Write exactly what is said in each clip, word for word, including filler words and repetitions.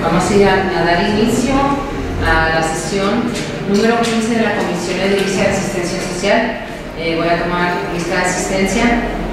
Vamos a ir a, a dar inicio a la sesión número quince de la Comisión Edilicia de Asistencia Social. Eh, voy a tomar lista de asistencia.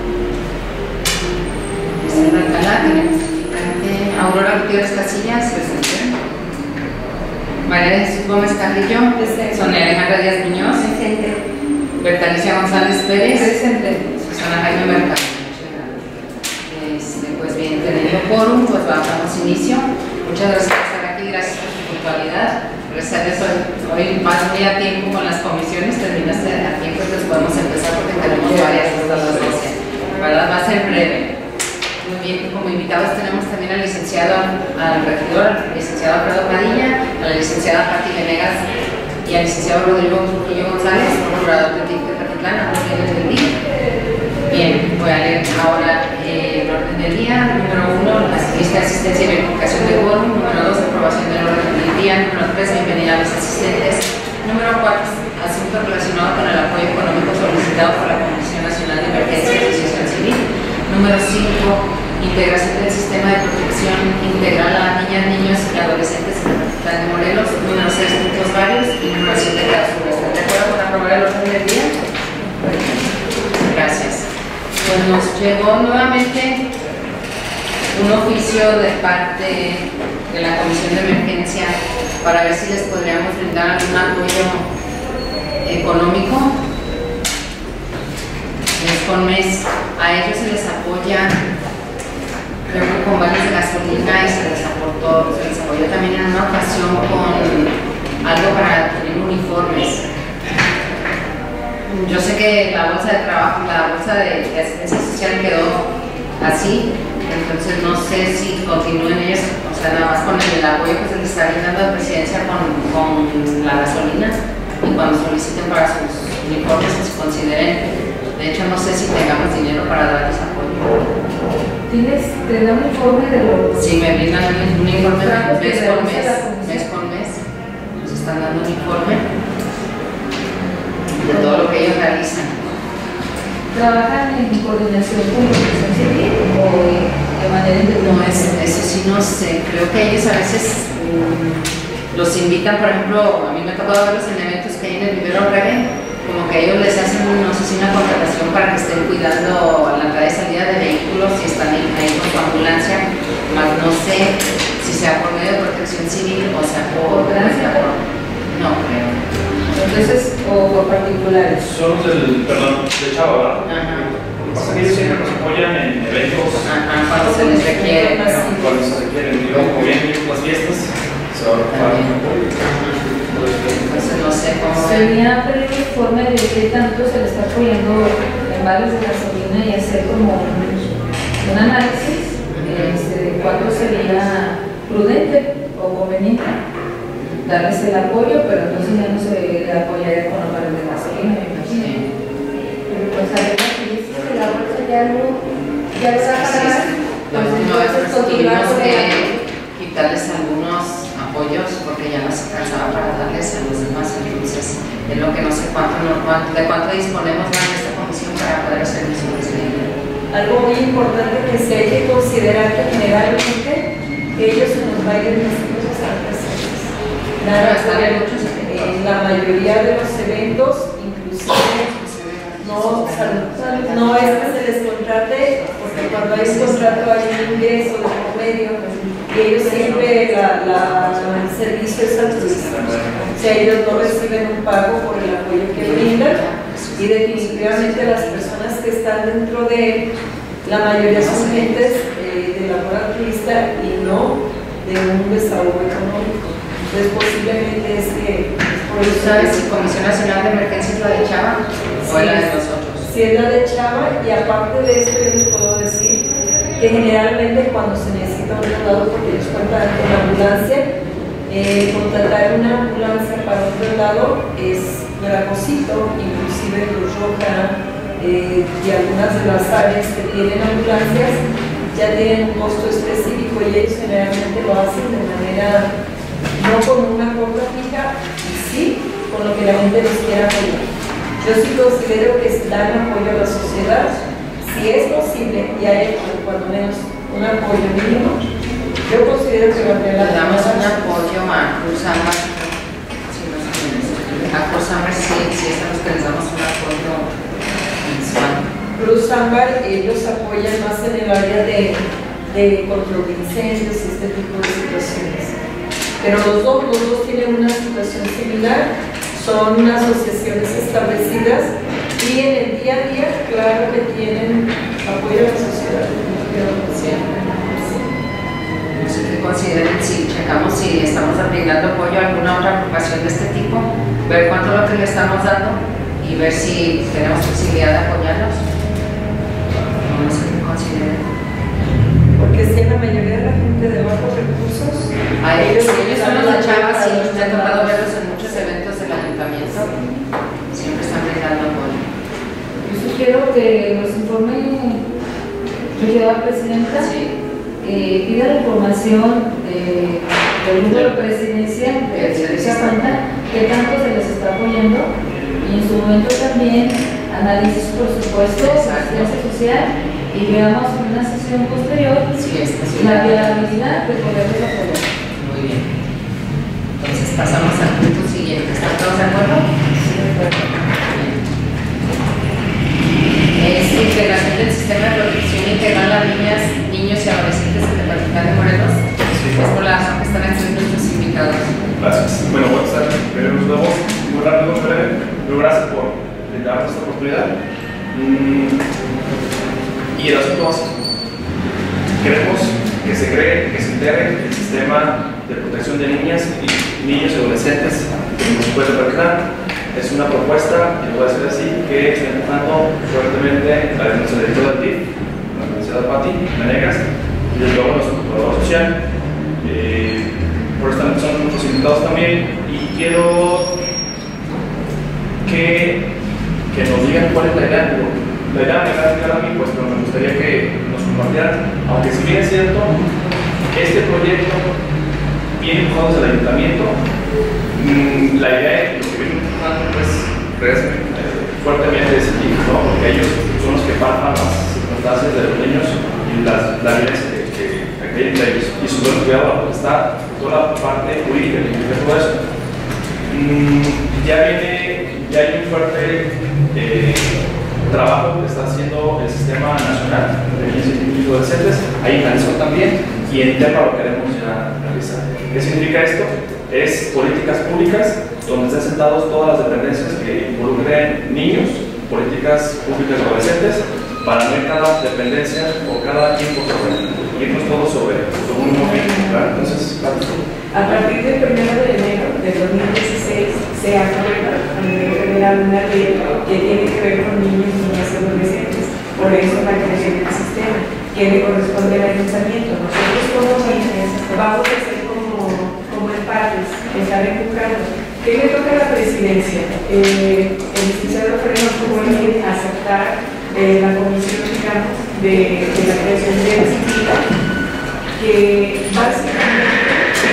Vicente Alcalá, tenemos Aurora Gutiérrez Casillas, presente. María de Jesús Gómez Carrillo, presente. Sonia Alejandra Díaz Muñoz, presente. Bertalicia González Pérez, presente. Susana Jaime Mercado. Este, pues bien, teniendo quórum, pues damos inicio. Muchas gracias por estar aquí, gracias por su puntualidad. Gracias, hoy, hoy más muy a tiempo con las comisiones, terminaste a tiempo, entonces podemos empezar porque tenemos varias hasta las doce. ¿Verdad? Va a ser breve. Muy bien, como invitados tenemos también al licenciado, al regidor, al licenciado Alfredo Padilla, a la licenciada Pati Venegas y al licenciado Rodrigo Trujillo González, procurador de T I C de Patitlán, ambos vienen del D I C. Bien, voy a leer ahora eh, el orden del día. Número uno, la lista de asistencia y verificación de quórum. Número dos, aprobación del orden del día. Número tres, bienvenida a los asistentes. Número cuatro, asunto relacionado con el apoyo económico solicitado por la Comisión Nacional de Emergencia y Asociación Civil. Número cinco, integración del sistema de protección integral a niñas, niños y adolescentes en Patitlán de Morelos. Número seis, puntos varios. Y número siete, clausuras. ¿Están de acuerdo con aprobar el orden del día? Gracias. Pues nos llegó nuevamente un oficio de parte de la Comisión de Emergencia para ver si les podríamos brindar algún apoyo económico mes con mes. A ellos se les apoya, creo que con vales de gasolina, y se les aportó, se les apoyó también en una ocasión con algo para adquirir uniformes. Yo sé que la bolsa de trabajo, la bolsa de, de asistencia social quedó así, entonces no sé si continúen ellos, o sea, nada más con el apoyo que se les está brindando a la presidencia con, con la gasolina, y cuando soliciten para sus uniformes que se consideren. De hecho, no sé si tengamos dinero para darles apoyo. ¿Tienes, te da un informe de lo Sí, me brindan un, un informe mes con mes, mes con mes, nos están dando un informe de todo lo que ellos realizan. ¿Trabajan en coordinación con la Protección Civil o de manera independiente? No, es, eso sí no sé. Creo que ellos a veces um, los invitan, por ejemplo, a mí me ha tocado verlos en eventos que hay en el vivero Regen, como que ellos les hacen, no sé si una contratación para que estén cuidando la entrada y salida de vehículos y están ahí con su ambulancia, más no sé si sea por medio de Protección Civil o sea por transporte. No creo. Entonces, o por particulares. Somos el, perdón, de Chava, ¿verdad? Ajá. Lo que pasa es que ellos siempre nos apoyan en eventos. Ajá, cuando se les requiere. Pero cuando se requieren. Y luego, como vienen las fiestas, se va a ocupar un apoyo. Entonces, no sé cómo. Sería pedir un informe de qué tanto se le está apoyando en vales de gasolina y hacer como un, un análisis este, de cuánto sería prudente o conveniente darles el apoyo, pero entonces ya no se le apoyaría con los vales de gasolina, me imagino. Sí. Pero pues a ver, si dices que la bolsa ya no, ya lo saca Sí, más, sí. pues No, entonces no, continuar tuvimos con que el quitarles algunos apoyos porque ya no se alcanzaba para darles a los demás, entonces es lo que no sé cuánto, no, cuánto de cuánto disponemos más de esta comisión para poder hacer mis dinero. Algo muy importante que sí hay que considerar que generalmente ellos en los bailes masivos están presentes. Nada, están en muchos eventos. En la mayoría de los eventos, inclusive no, no es que se les contrate, porque cuando hay un contrato hay un ingreso de por medio, y ellos siempre, la, la, el servicio es altruista. O sea, ellos no reciben un pago por el apoyo que brindan, y definitivamente las personas que están dentro de él, la mayoría son gentes eh, de labor altruista y no de un desahogo económico. Entonces posiblemente es que por eso ¿Sabes si Comisión Nacional de Emergencia es la de Chava o es la de nosotros? Sí, es la de Chava, y aparte de esto yo les puedo decir que generalmente cuando se necesita un traslado, porque ellos cuentan con la ambulancia, eh, contratar una ambulancia para un traslado es gravosito, inclusive Cruz Roja eh, y algunas de las áreas que tienen ambulancias ya tienen un costo específico, y ellos generalmente lo hacen de manera no con una compra fija, y sí con lo que la gente les quiera apoyar. Yo sí considero que dan apoyo a la sociedad, si es posible, y hay cuando menos un apoyo mínimo, yo considero que valdría la Le damos Cruz Ámbar, sí, no sé quién es. A Cruz Ámbar sí, sí, es a los que les damos un apoyo mensual. Cruz Ámbar, ellos apoyan más en el área de, de control de incendios y este tipo de situaciones. Pero los dos, los dos tienen una situación similar, son asociaciones establecidas y en el día a día, claro que tienen apoyo a la sociedad. Siempre. No sé qué consideren, si checamos si estamos brindando apoyo a alguna otra agrupación de este tipo, ver cuánto es lo que le estamos dando y ver si tenemos posibilidad de apoyarlos. No sé qué consideren. Porque si la mayoría de la gente de bajos recursos, A ellos, ellos son los de Chavas y me ha tocado verlos en muchos eventos del ayuntamiento. Siempre están brindando apoyo. Yo sugiero que nos informe, regidora presidenta, Sí. eh, pida la información eh, del número presidencial de esa cuenta, que tanto se les está apoyando, y en su momento también analice su presupuesto, su asistencia social, y veamos en una sesión posterior Sí, esta sí. la viabilidad de poderles apoyar. Muy bien. Entonces pasamos al punto siguiente. ¿Están todos de acuerdo? Sí, de acuerdo. Es integración del sistema de protección integral a niñas, niños y adolescentes en Tepatitlán de Morelos. Sí. Es por la razón que están aquí nuestros invitados. Gracias. Bueno, buenas tardes. Primero nos vemos muy rápido, muy breve. Pero gracias por darnos esta oportunidad. Mm, y el asunto básico. Queremos que se cree, que se integre el sistema de protección de niñas y niños y adolescentes en los pueblos de Tepatitlán. Es una propuesta, y lo voy a decir así, que está empujando fuertemente la nuestra directora del T I F, la Universidad Pati Menegas, y desde luego nuestro colaborador social. Eh, por eso son nuestros invitados también, y quiero que, que nos digan cuál es la idea. La idea me la a mí, pues, pero me gustaría que nos compartieran, aunque si bien es cierto, este proyecto viene empujado desde el ayuntamiento. Mm, la idea es lo que viene empujando pues, pues eh, fuertemente ese tipo, ¿no? Porque ellos son los que palpan las circunstancias de los niños y las, la violencia que, que, que hay entre ellos. Y su buen cuidado está toda la parte jurídica que implica todo eso. Mm, ya viene, ya hay un fuerte eh, trabajo que está haciendo el Sistema Nacional de Niños y Adolescentes, ahí en Jalisco también, y en Tepa lo queremos ya realizar. ¿Qué significa esto? Es políticas públicas donde estén sentados todas las dependencias que involucren niños, políticas públicas y adolescentes, para ver cada dependencia o cada equipo sobre irnos todos sobre, sobre un mismo fin. ¿Verdad? Entonces, claro. A partir del primero de enero de dos mil dieciséis se aprueba a nivel general una ley que tiene que ver con niños, niñas y adolescentes. Por eso la creación del sistema, que le corresponde al ayuntamiento. Nosotros como niños vamos a ser como, como empates, estar empujando. ¿Qué le toca a la presidencia? Eh, el licenciado Freno tuvo que aceptar eh, la comisión, digamos, de, de la creación de disciplina, que básicamente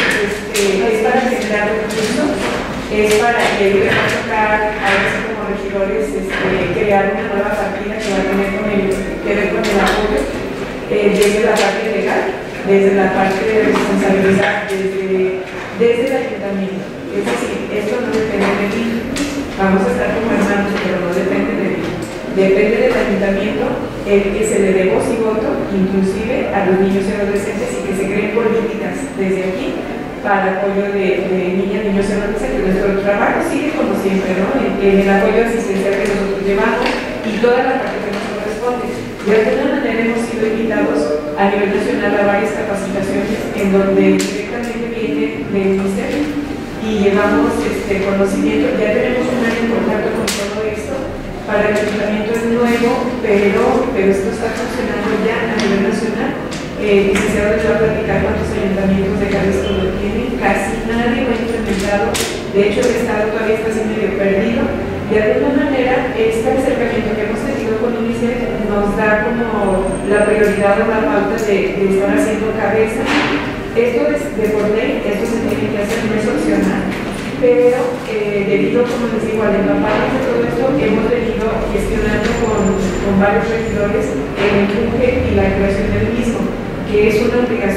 es para generar recursos, es para que le va a tocar a veces como regidores este, crear una nueva partida que va a tener con el, que ver con el apoyo eh, desde la parte legal, desde la parte de responsabilidad, desde, desde el ayuntamiento. Es decir, esto no depende de mí, vamos a estar como hermanos, pero no depende de mí. Depende del ayuntamiento el que se le dé voz y voto, inclusive a los niños y adolescentes, y que se creen políticas desde aquí para apoyo de, de niñas, niños y adolescentes. Nuestro trabajo sigue como siempre, ¿no? En, en el apoyo asistencial que nosotros llevamos y toda la parte que nos corresponde. De alguna manera hemos sido invitados a nivel nacional a varias capacitaciones en donde directamente viene del ministerio y llevamos este conocimiento. Ya tenemos un año en contacto con todo esto. Para el ayuntamiento es nuevo, pero, pero esto está funcionando ya a nivel nacional. Eh, licenciado, les va a platicar cuántos ayuntamientos de Jalisco lo tienen, casi nadie lo ha implementado. De hecho, el Estado todavía está así medio perdido. De alguna manera, este acercamiento que hemos tenido con UNICEF nos da como la prioridad o la pauta de, de estar haciendo cabeza. Esto es de por ley, esto se tiene que hacer, no es opcional. Pero eh, debido, como les digo, al empapado de todo esto, hemos venido gestionando con, con varios regidores el empuje y la creación del mismo, que es una obligación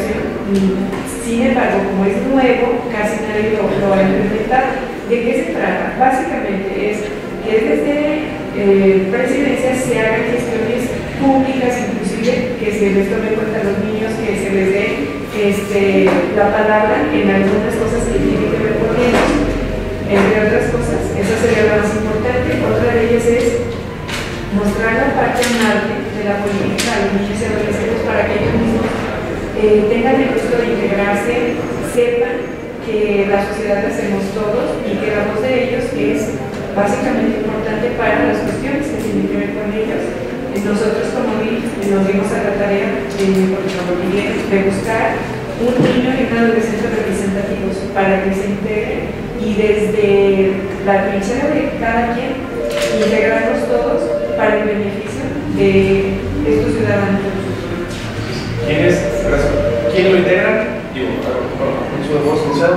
Sin embargo, como es nuevo, casi nadie lo, lo ha implementado. ¿De qué se trata? Básicamente es que desde eh, presidencia se hagan gestiones públicas, inclusive que se les tome en cuenta a los niños, que se les dé este, la palabra en algunas cosas que tienen que ver con ellos, entre otras cosas. Esa sería la más importante. Otra de ellas es mostrar la parte amable de la política a los niños y adolescentes para que ellos mismos eh, tengan el gusto de integrarse, sepan que la sociedad la hacemos todos y que la voz de ellos es básicamente importante para las cuestiones que tienen que ver con ellos. Nosotros como D I F nos dimos a la tarea eh, por ejemplo, Miguel, de buscar un niño y un adolescente representativos para que se integren y desde la trinchera de cada quien integrarnos todos para el beneficio de estos ciudadanos. ¿Quién es? ¿Quién lo integra? Digo, con su voz licenciado,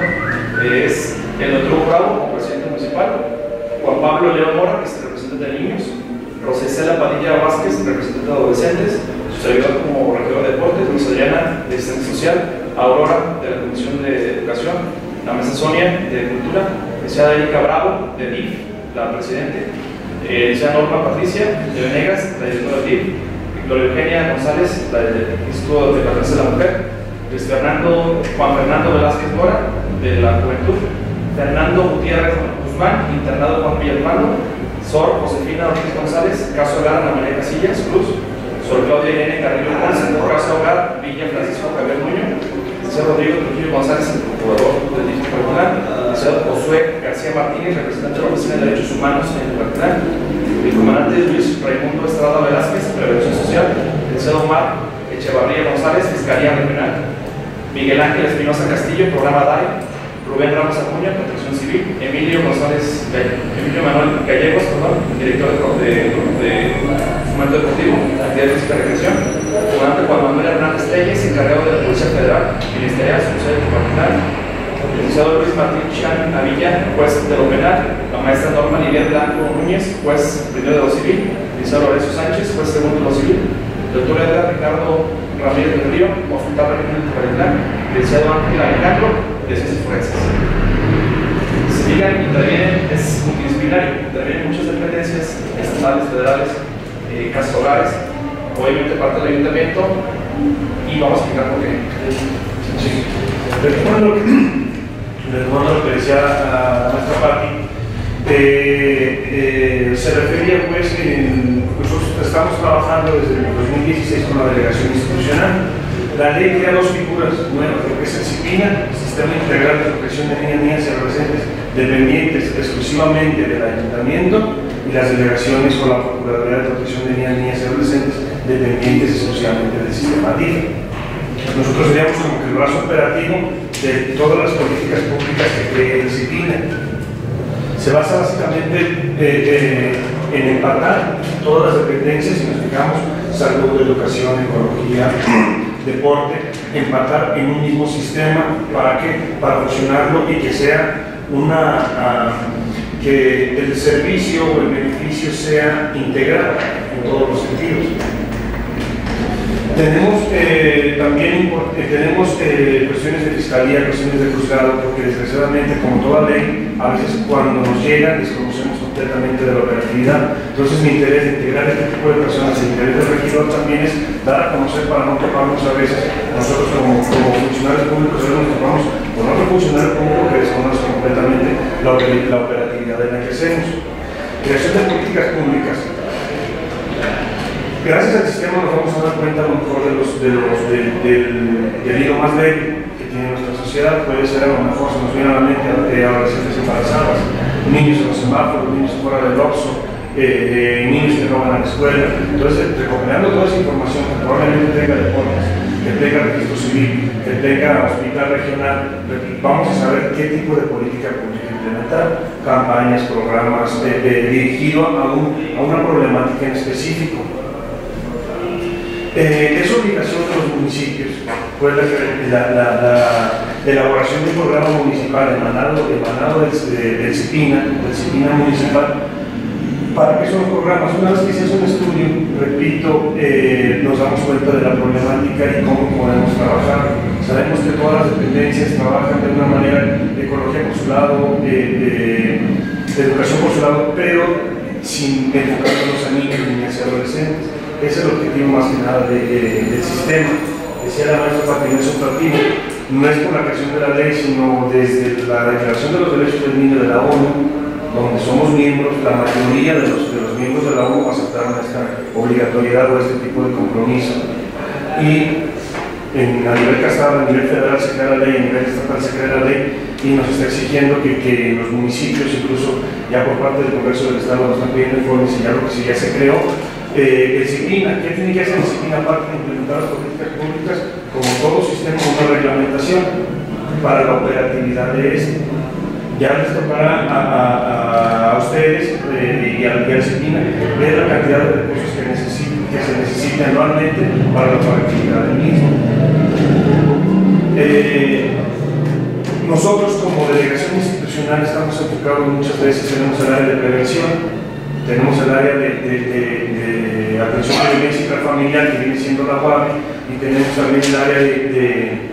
es el doctor Hugo Bravo, como presidente municipal, Juan Pablo León Mora, que es el representante de niños, Rosicela Padilla Vázquez, representante de adolescentes, su servidor como regidor de deportes, Luis Adriana, de asistencia social, Aurora, de la Comisión de Educación, la mesa Sonia, de Cultura, licenciada Erika Bravo, de D I F, la presidente, eh, licenciada Norma Patricia, de Venegas, la directora de D I F, Victoria Eugenia González, la del Instituto de Defensa de la Mujer, Luis Fernando, Juan Fernando Velázquez Mora, de la Juventud, Fernando Gutiérrez Guzmán, internado Juan Villalpando, Sor Josefina Ortiz González, caso hogar Ana María Casillas Cruz, Sor Claudia Irene Carrillo Ponce, caso hogar Villa Francisco Javier Nuño, Licenciado Rodrigo Trujillo González, el procurador del distrito personal, Licenciado Josué García Martínez, representante de la Oficina de Derechos Humanos en el Particular, el comandante Luis Raimundo Estrada Velázquez, Prevención Social, Licenciado Omar Echevarría González, Fiscalía Regional, Miguel Ángel Espinosa Castillo, Programa D A I, Rubén Ramos Acuña, Protección Civil, Emilio González, Emilio Manuel Gallegos, perdón, director de, de, de Fomento Deportivo, Actividad Física y Recreación, comandante Juan Manuel Hernández Telles, encargado de la Policía Federal, Ministerial, Social y Particular, el licenciado Luis Martín Chan Avilla, juez de lo penal, la maestra Norma Lidia Blanco Núñez, juez primero de lo civil, el licenciado Lorenzo Sánchez, juez segundo de lo civil, el doctor Edgar Ricardo Ramírez del Río, consultar regional de Particular, el licenciado Ángel Alejandro, de Ciencias Forenses. Se digan, intervienen, es multidisciplinario, intervienen muchas dependencias estatales, federales, eh, casas hogares, obviamente parte del ayuntamiento, y vamos a explicar por qué. Sí. Retomando lo que decía la maestra Patti, eh, eh, se refería pues en, nosotros estamos trabajando desde el dos mil dieciséis con la delegación institucional. La ley crea dos figuras nuevas, lo que es el CIPINA, Sistema Integral de Protección de Niñas, Niñas y Adolescentes, dependientes exclusivamente del ayuntamiento, y las delegaciones con la Procuraduría de Protección de Niñas, Niñas y Adolescentes, dependientes exclusivamente del sistema D I F. Nosotros seríamos como que el brazo operativo de todas las políticas públicas que cree el CIPINA. Se basa básicamente eh, eh, en empatar todas las dependencias, si nos fijamos, salud, educación, ecología, deporte, empatar en un mismo sistema. ¿Para qué? Para fusionarlo y que sea una, uh, que el servicio o el beneficio sea integral en todos los sentidos. Tenemos eh, también eh, tenemos eh, cuestiones de fiscalía, cuestiones de juzgado, porque desgraciadamente, como toda ley, a veces cuando nos llegan desconocemos completamente de la operatividad. Entonces, mi interés de integrar este tipo de personas, el interés del regidor también es dar a conocer, para no toparnos a veces nosotros como, como funcionarios públicos, a veces nos topamos con otro funcionario público que desconoce completamente la, la operatividad en la que hacemos. Creación de políticas públicas. Gracias al sistema nos vamos a dar cuenta a lo mejor de los, de los, de, del, del hilo más débil que tiene nuestra sociedad. Puede ser a lo mejor, se nos viene a la mente de adolescentes embarazadas, niños en los semáforos, niños fuera del Oxxo, eh, eh, niños que roban a la escuela. Entonces, recopilando toda esa información que probablemente tenga deportes, que tenga registro civil, que tenga hospital regional, vamos a saber qué tipo de política pública implementar, campañas, programas, eh, eh, dirigido a, un, a una problemática en específico. Eh, es obligación de los municipios, pues la, la, la, la elaboración de un programa municipal emanado, emanado del, del CIPINA, del CIPINA municipal. ¿Para qué son los programas? Una vez que se hace un estudio, repito, eh, nos damos cuenta de la problemática y cómo podemos trabajar. Sabemos que todas las dependencias trabajan de una manera de ecología consulado, de, de, de educación consulado, pero sin enfocarnos a niños, niñas y adolescentes. Ese es el objetivo más que nada de, de, del sistema. Decía la maestra Patricia Sotratino, no es por la creación de la ley, sino desde la Declaración de los Derechos del Niño de la ONU, donde somos miembros, la mayoría de los, de los miembros de la ONU aceptaron esta obligatoriedad o este tipo de compromiso. Y en, a nivel casado, a nivel federal se crea la ley, a nivel estatal se crea la ley, y nos está exigiendo que, que los municipios, incluso ya por parte del Congreso del Estado, nos están pidiendo informes y ya lo que sí ya se creó. Eh, disciplina, ¿qué tiene que hacer disciplina aparte de implementar las políticas públicas? Como todo sistema, una reglamentación para la operatividad de este. Ya les tocará a, a, a ustedes eh, y a la disciplina ver la cantidad de recursos que, necesiten, que se necesitan anualmente para la operatividad del mismo. Eh, nosotros como delegación institucional estamos enfocados muchas veces, tenemos el área de prevención, tenemos el área de, de, de, de atención a la violencia intrafamiliar, que viene siendo la U A B, y tenemos también el área de, de,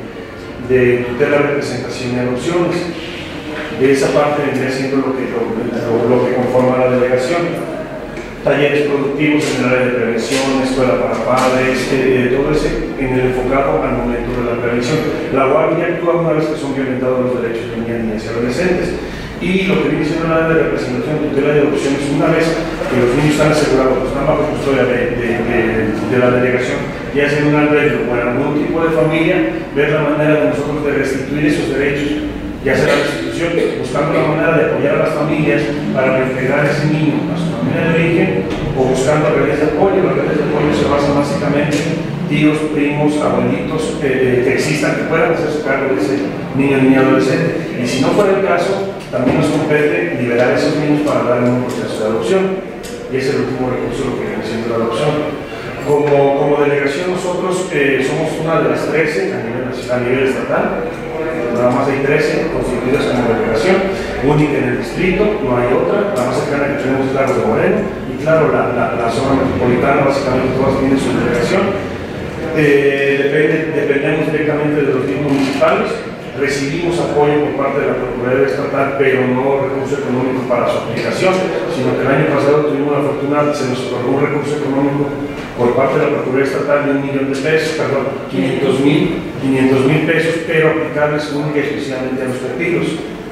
de tutela, representación y adopciones. De esa parte vendría siendo lo que, lo, lo, lo que conforma la delegación. Talleres productivos en el área de prevención, escuela para padres, eh, todo ese en el enfocado al momento de la prevención. La U A B ya actúa una vez que son violentados los derechos de niñas, niñas y adolescentes. Y lo que viene siendo la área de representación, tutela y adopción es una vez que los niños están asegurados, están bajo custodia de, de, de, de la delegación, ya sea en un arreglo o en algún tipo de familia, ver la manera de nosotros de restituir esos derechos, ya sea la restitución, buscando la manera de apoyar a las familias para reintegrar a ese niño a su familia de origen, o buscando redes de apoyo. Las redes de apoyo se basan básicamente en tíos, primos, abuelitos eh, que existan, que puedan hacerse cargo de ese niño, niña, adolescente. Y si no fuera el caso, también nos compete liberar a esos niños para darle un proceso de adopción. Y ese es el último recurso, lo que viene siendo la adopción. Como, como delegación, nosotros eh, somos una de las trece a nivel, a nivel estatal. Nada más hay trece constituidas como delegación, única en el distrito, no hay otra. La más cercana que tenemos es la de Moreno, y claro, la, la, la zona metropolitana, básicamente todas tienen su delegación. Eh, depende, dependemos directamente de los mismos municipales. Recibimos apoyo por parte de la Procuraduría Estatal, pero no recurso económico para su aplicación, sino que el año pasado tuvimos la fortuna, se nos otorgó un recurso económico por parte de la Procuraduría Estatal de un millón de pesos, perdón, quinientos mil pesos, pero aplicables única y exclusivamente a los pupilos.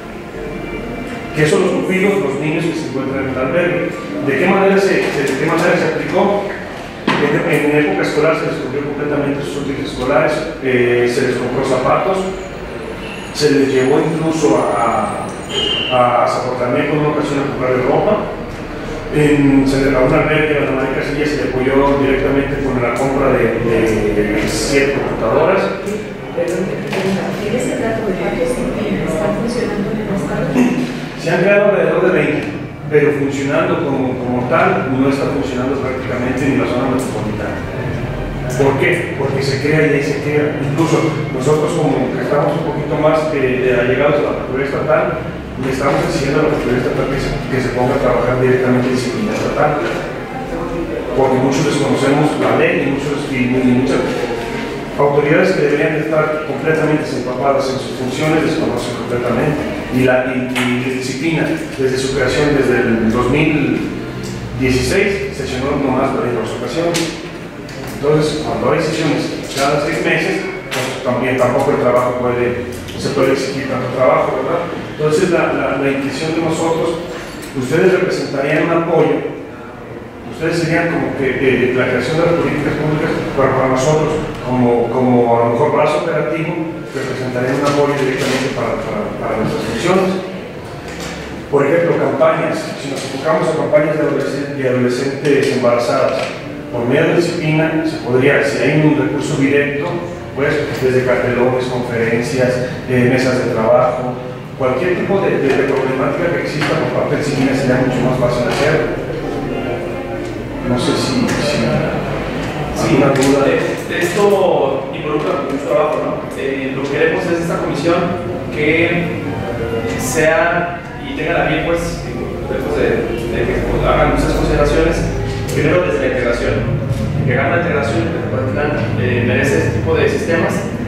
¿Qué son los pupilos? Los niños que se encuentran en el albergue. ¿De qué manera se, de qué manera se aplicó? En, en época escolar se les cubrió completamente sus útiles escolares, eh, se les compró zapatos, se les llevó incluso a, a, a Zapotlán con una ocasión a comprarle ropa. En, se le daba una red de la María Casilla, se le apoyó directamente con la compra de, de, de siete computadoras. ¿Tienes el dato de cuántos están funcionando en el estado? Se han creado alrededor de veinte, pero funcionando como, como tal, no está funcionando prácticamente ni la zona metropolitana. ¿Por qué? Porque se crea y ahí se queda. Incluso nosotros, como que estamos un poquito más eh, de allegados a la Procuraduría Estatal, le estamos exigiendo a la Procuraduría Estatal que se, que se ponga a trabajar directamente en disciplina estatal, porque muchos desconocemos la ley y, muchos, y, y muchas autoridades que deberían de estar completamente empapadas en sus funciones desconocen completamente. Y la y, y disciplina, desde su creación, desde el dos mil dieciséis, sesionó nomás en dos ocasiones. Entonces, cuando hay sesiones cada seis meses, pues también tampoco el trabajo puede, no se puede exigir tanto trabajo, ¿verdad? Entonces, la, la, la intención de nosotros, ustedes representarían un apoyo, ustedes serían como que eh, la creación de las políticas públicas, pero para nosotros, como, como a lo mejor brazo operativo, representarían un apoyo directamente para, para, para nuestras funciones. Por ejemplo, campañas, si nos enfocamos a campañas de adolescentes, de adolescentes embarazadas, por medio de disciplina se podría, si hay un recurso directo, pues desde cartelones, conferencias, eh, mesas de trabajo, cualquier tipo de, de, de problemática que exista por parte de disciplina sería mucho más fácil hacerlo. No sé si... si sí, una duda. De, esto involucra mucho trabajo, ¿no? Eh, lo que queremos es esta comisión que sea y tenga la bien, pues, después de, de que pues, hagan muchas consideraciones. Primero, desde la integración, que hagan la integración, que eh, merece este tipo de sistemas,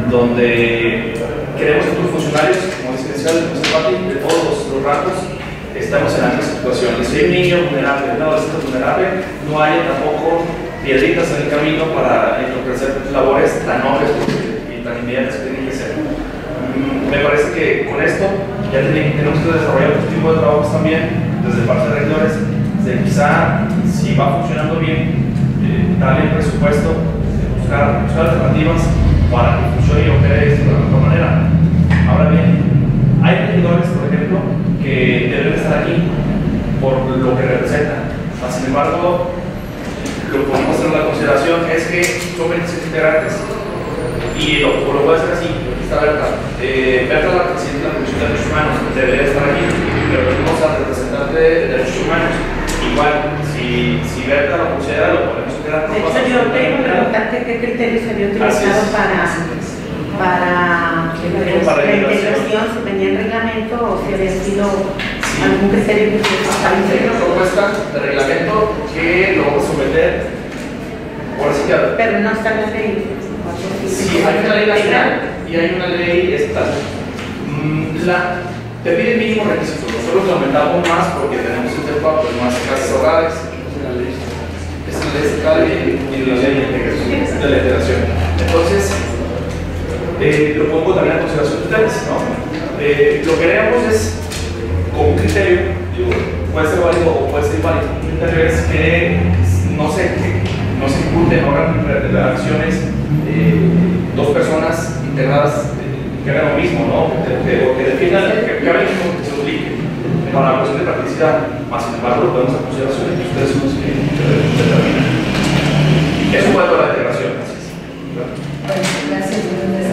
donde queremos que tus funcionarios, como dice el de todos los, los rangos, estamos en la misma situación. Y si hay un niño vulnerable, un adolescente vulnerable, no haya tampoco piedritas en el camino para entorpecer labores tan nobles y tan inmediatas que tienen que ser. Me parece que con esto ya tenemos que desarrollar otro tipo de trabajos también desde parte de rectores, de quizá si va funcionando bien, eh, darle el presupuesto, de buscar, buscar alternativas para que funcione y opere esto de la mejor manera. Ahora bien, hay regidores, por ejemplo, que deben estar aquí por lo que representan. Sin embargo, lo que podemos hacer en la consideración es que son veintiséis integrantes y lo, lo puede hacer así. Está Berta. Eh, Berta, la presidenta de la Comisión de Derechos Humanos, debería estar aquí, pero tenemos al representante de Derechos Humanos. Igual, si, si Berta lo considera, lo podemos quedar. De hecho, yo tengo que preguntarte qué criterios había utilizado para, para, para la integración, si tenía el reglamento o si había sido sí. algún criterio que se estaba Hay una propuesta de reglamento que lo vamos a someter. Por así que, pero no está en la ley. Sí, hay una ley nacional y hay una ley estatal. La, te pide mínimo requisito, nosotros lo aumentamos más porque tenemos un tema pues, más casas hogares. Es la ley estatal y la ley de la integración. Entonces, eh, lo pongo también a consideración de ustedes, ¿no? Eh, lo que queremos es, como un criterio, digo, puede ser válido o puede ser inválido, un criterio es que no se, que no se imputen o hagan acciones eh, dos personas integradas eh, que hagan lo mismo, ¿no? Que, que, que defiendan, que, que hagan lo mismo, que se duplique para la cuestión de practicidad. Más sin embargo, lo podemos a consideración y ustedes son los que determinan. Eso fue toda la integración. Gracias,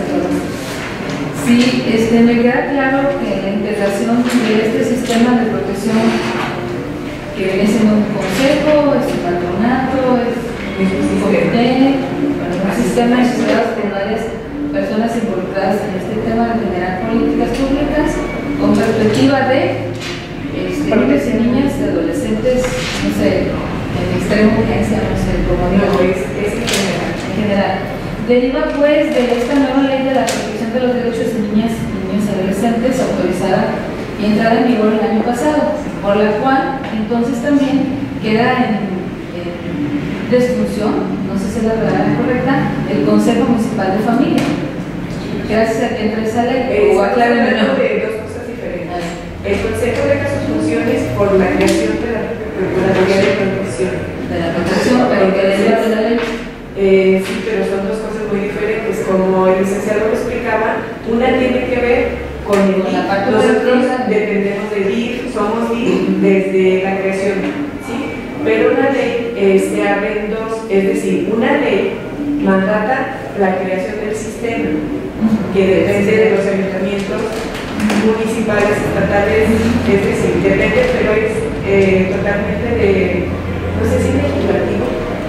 sí, este, me queda claro que la integración de este sistema de protección que viene siendo un consejo, es un patronato, es un comité, bueno, un sistema integrado con varias personas involucradas en este tema de generar políticas públicas con perspectiva de este, niños y niñas, de adolescentes, no sé, en extrema urgencia, no sé, como digo, no, es, es en general. En general. Deriva pues de esta nueva ley de la protección de los derechos de niñas y niños adolescentes autorizada y entrada en vigor el año pasado, por la cual entonces también queda en, en destrucción, no sé si es la palabra correcta, el Consejo Municipal de Familia. Gracias a que entra esa ley, Eh, o aclárame, hablando ¿no? de dos cosas diferentes. El Consejo deja sus funciones por la creación de la Procuraduría de Protección. De la protección, pero que deriva de la ley. Eh, sí, pero son dos cosas muy diferentes. Como el licenciado lo explicaba, una tiene que ver con el Con la D I F. parte Nosotros de dependemos de D I F, somos D I F desde la creación, ¿sí? Pero una ley eh, se abre en dos, es decir, una ley mandata la creación del sistema, que depende de los ayuntamientos municipales, estatales, es decir, depende, pero es eh, totalmente de, no sé si legislativo.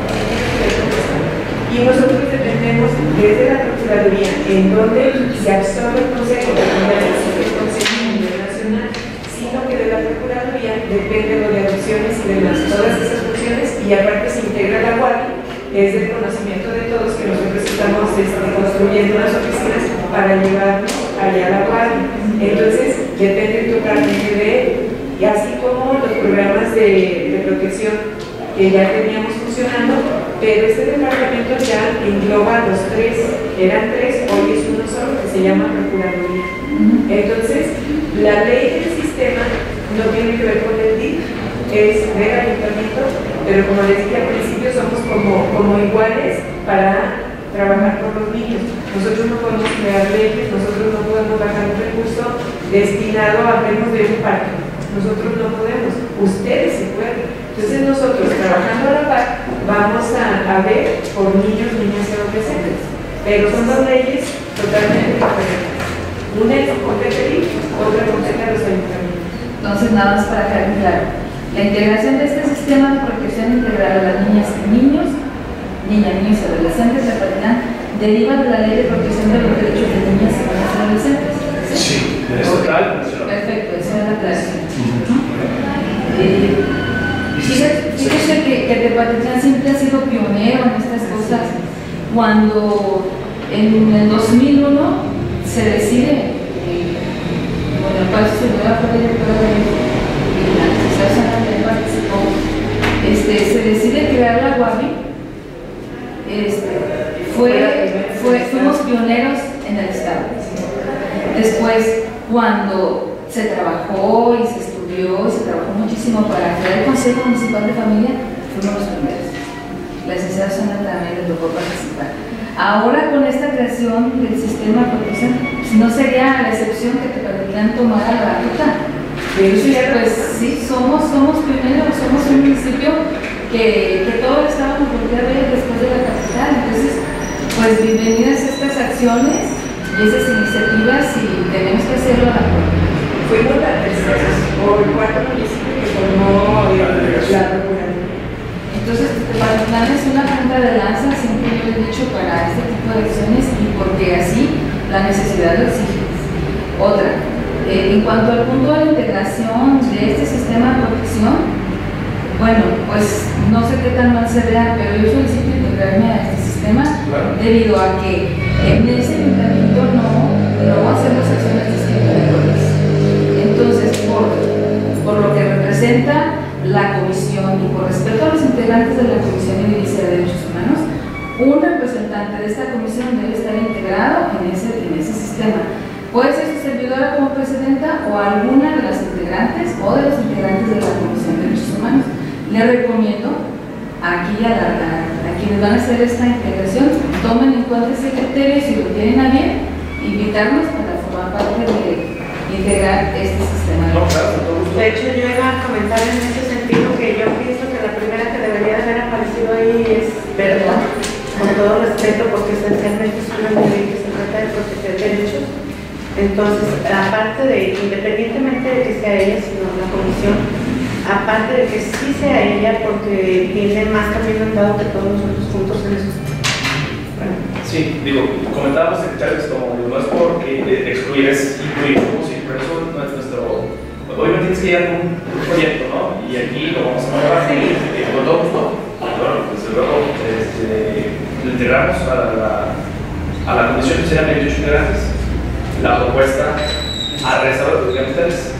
Y nosotros dependemos desde la Procuraduría, en donde se absorbe el Consejo, que no es el Consejo a nivel nacional, sino que de la Procuraduría depende lo de adopciones y demás, todas esas funciones, y aparte se integra la UADI, es el conocimiento de todos que nosotros estamos este, construyendo las oficinas para llevarnos allá a la UADI. Entonces, depende totalmente de él, y así como los programas de, de protección que ya teníamos funcionando, pero este departamento ya engloba los tres, eran tres, hoy es uno solo que se llama Procuraduría. Entonces, la ley del sistema no tiene que ver con el D I F, es del ayuntamiento, pero como les dije al principio, somos como, como iguales para trabajar con los niños. Nosotros no podemos crear leyes, nosotros no podemos bajar un recurso destinado a hablemos de un parque. Nosotros no podemos, ustedes sí pueden. Entonces nosotros, trabajando a la par, vamos a, a ver por niños, niñas y adolescentes. Pero son dos leyes totalmente diferentes. Una es compete D I F, otra compete a los ayuntamientos. Entonces, nada más para dejar claro, la integración de este sistema de protección integral a las niñas y niños, niñas, niños y adolescentes de Patinán, deriva de la Ley de Protección de los Derechos de Niñas y Niños y Adolescentes. Sí, de eso tal. Perfecto, esa es la aclaración. Eh, Fíjese, fíjese que, que Tepatitlán siempre ha sido pionero en estas cosas. Cuando En el dos mil uno se decide, eh, bueno, el cual se fue directora de la licenciada también participó, este, se decide crear la UABI. Este, fue, fue, fuimos pioneros en el estado. Después, cuando se trabajó y se estudió y se trabajó muchísimo para crear el Consejo Municipal de Familia, fuimos los primeros. La licenciada Susana también le tocó participar. Ahora, con esta creación del sistema de protección, no sería la excepción que Tepatitlán tomara la ruta. Entonces, pues sí, somos, somos pioneros, somos un municipio que, que todo el estado nos volvió a ver después de la capital. Entonces, pues bienvenidas estas acciones y esas iniciativas, y tenemos que hacerlo a la cuenta. Fuimos la tercera o el cuarto municipio que formó la Procuraduría. Entonces, Tepatitlán es una punta de lanza, siempre yo he dicho, para este tipo de acciones, y porque así la necesidad lo exige. Otra, eh, en cuanto al punto de la integración de este sistema de protección, bueno, pues no sé qué tan mal se vea, pero yo solicito integrarme a este sistema, claro, debido a que en ese ayuntamiento no, no hacemos acciones discriminatorias. Entonces, por, por lo que representa la comisión y por respeto a los integrantes de la Comisión Edilicia de Derechos Humanos, un representante de esta comisión debe estar integrado en ese, en ese sistema. Puede ser su servidora como presidenta o alguna de las integrantes o de los integrantes de la Comisión de Derechos Humanos. Le recomiendo aquí a, la, a, a quienes van a hacer esta integración, tomen en cuenta ese criterio, si lo tienen a bien, invitarlos para formar parte de integrar este sistema. De hecho, yo iba a comentar en ese sentido que yo pienso que la primera que debería de haber aparecido ahí es Verdad, con todo respeto, porque esencialmente es una ley que se trata de proteger derechos. Entonces, aparte de, independientemente de que sea ella, sino la comisión, aparte de que sí sea ella, porque tiene más camino andado que todos nosotros juntos en eso. Bueno. Sí, digo, comentábamos secretarios como digo, no es por eh, excluir, es incluir, ¿no? Sí, por eso no es nuestro. Obviamente tienes que ir a un, un proyecto, ¿no? Y aquí lo vamos a mejorar, sí, eh, con todo gusto. Bueno, desde luego, este, lo integramos a la, a la comisión que serían veintiocho integrantes. La propuesta a restaurar los ustedes.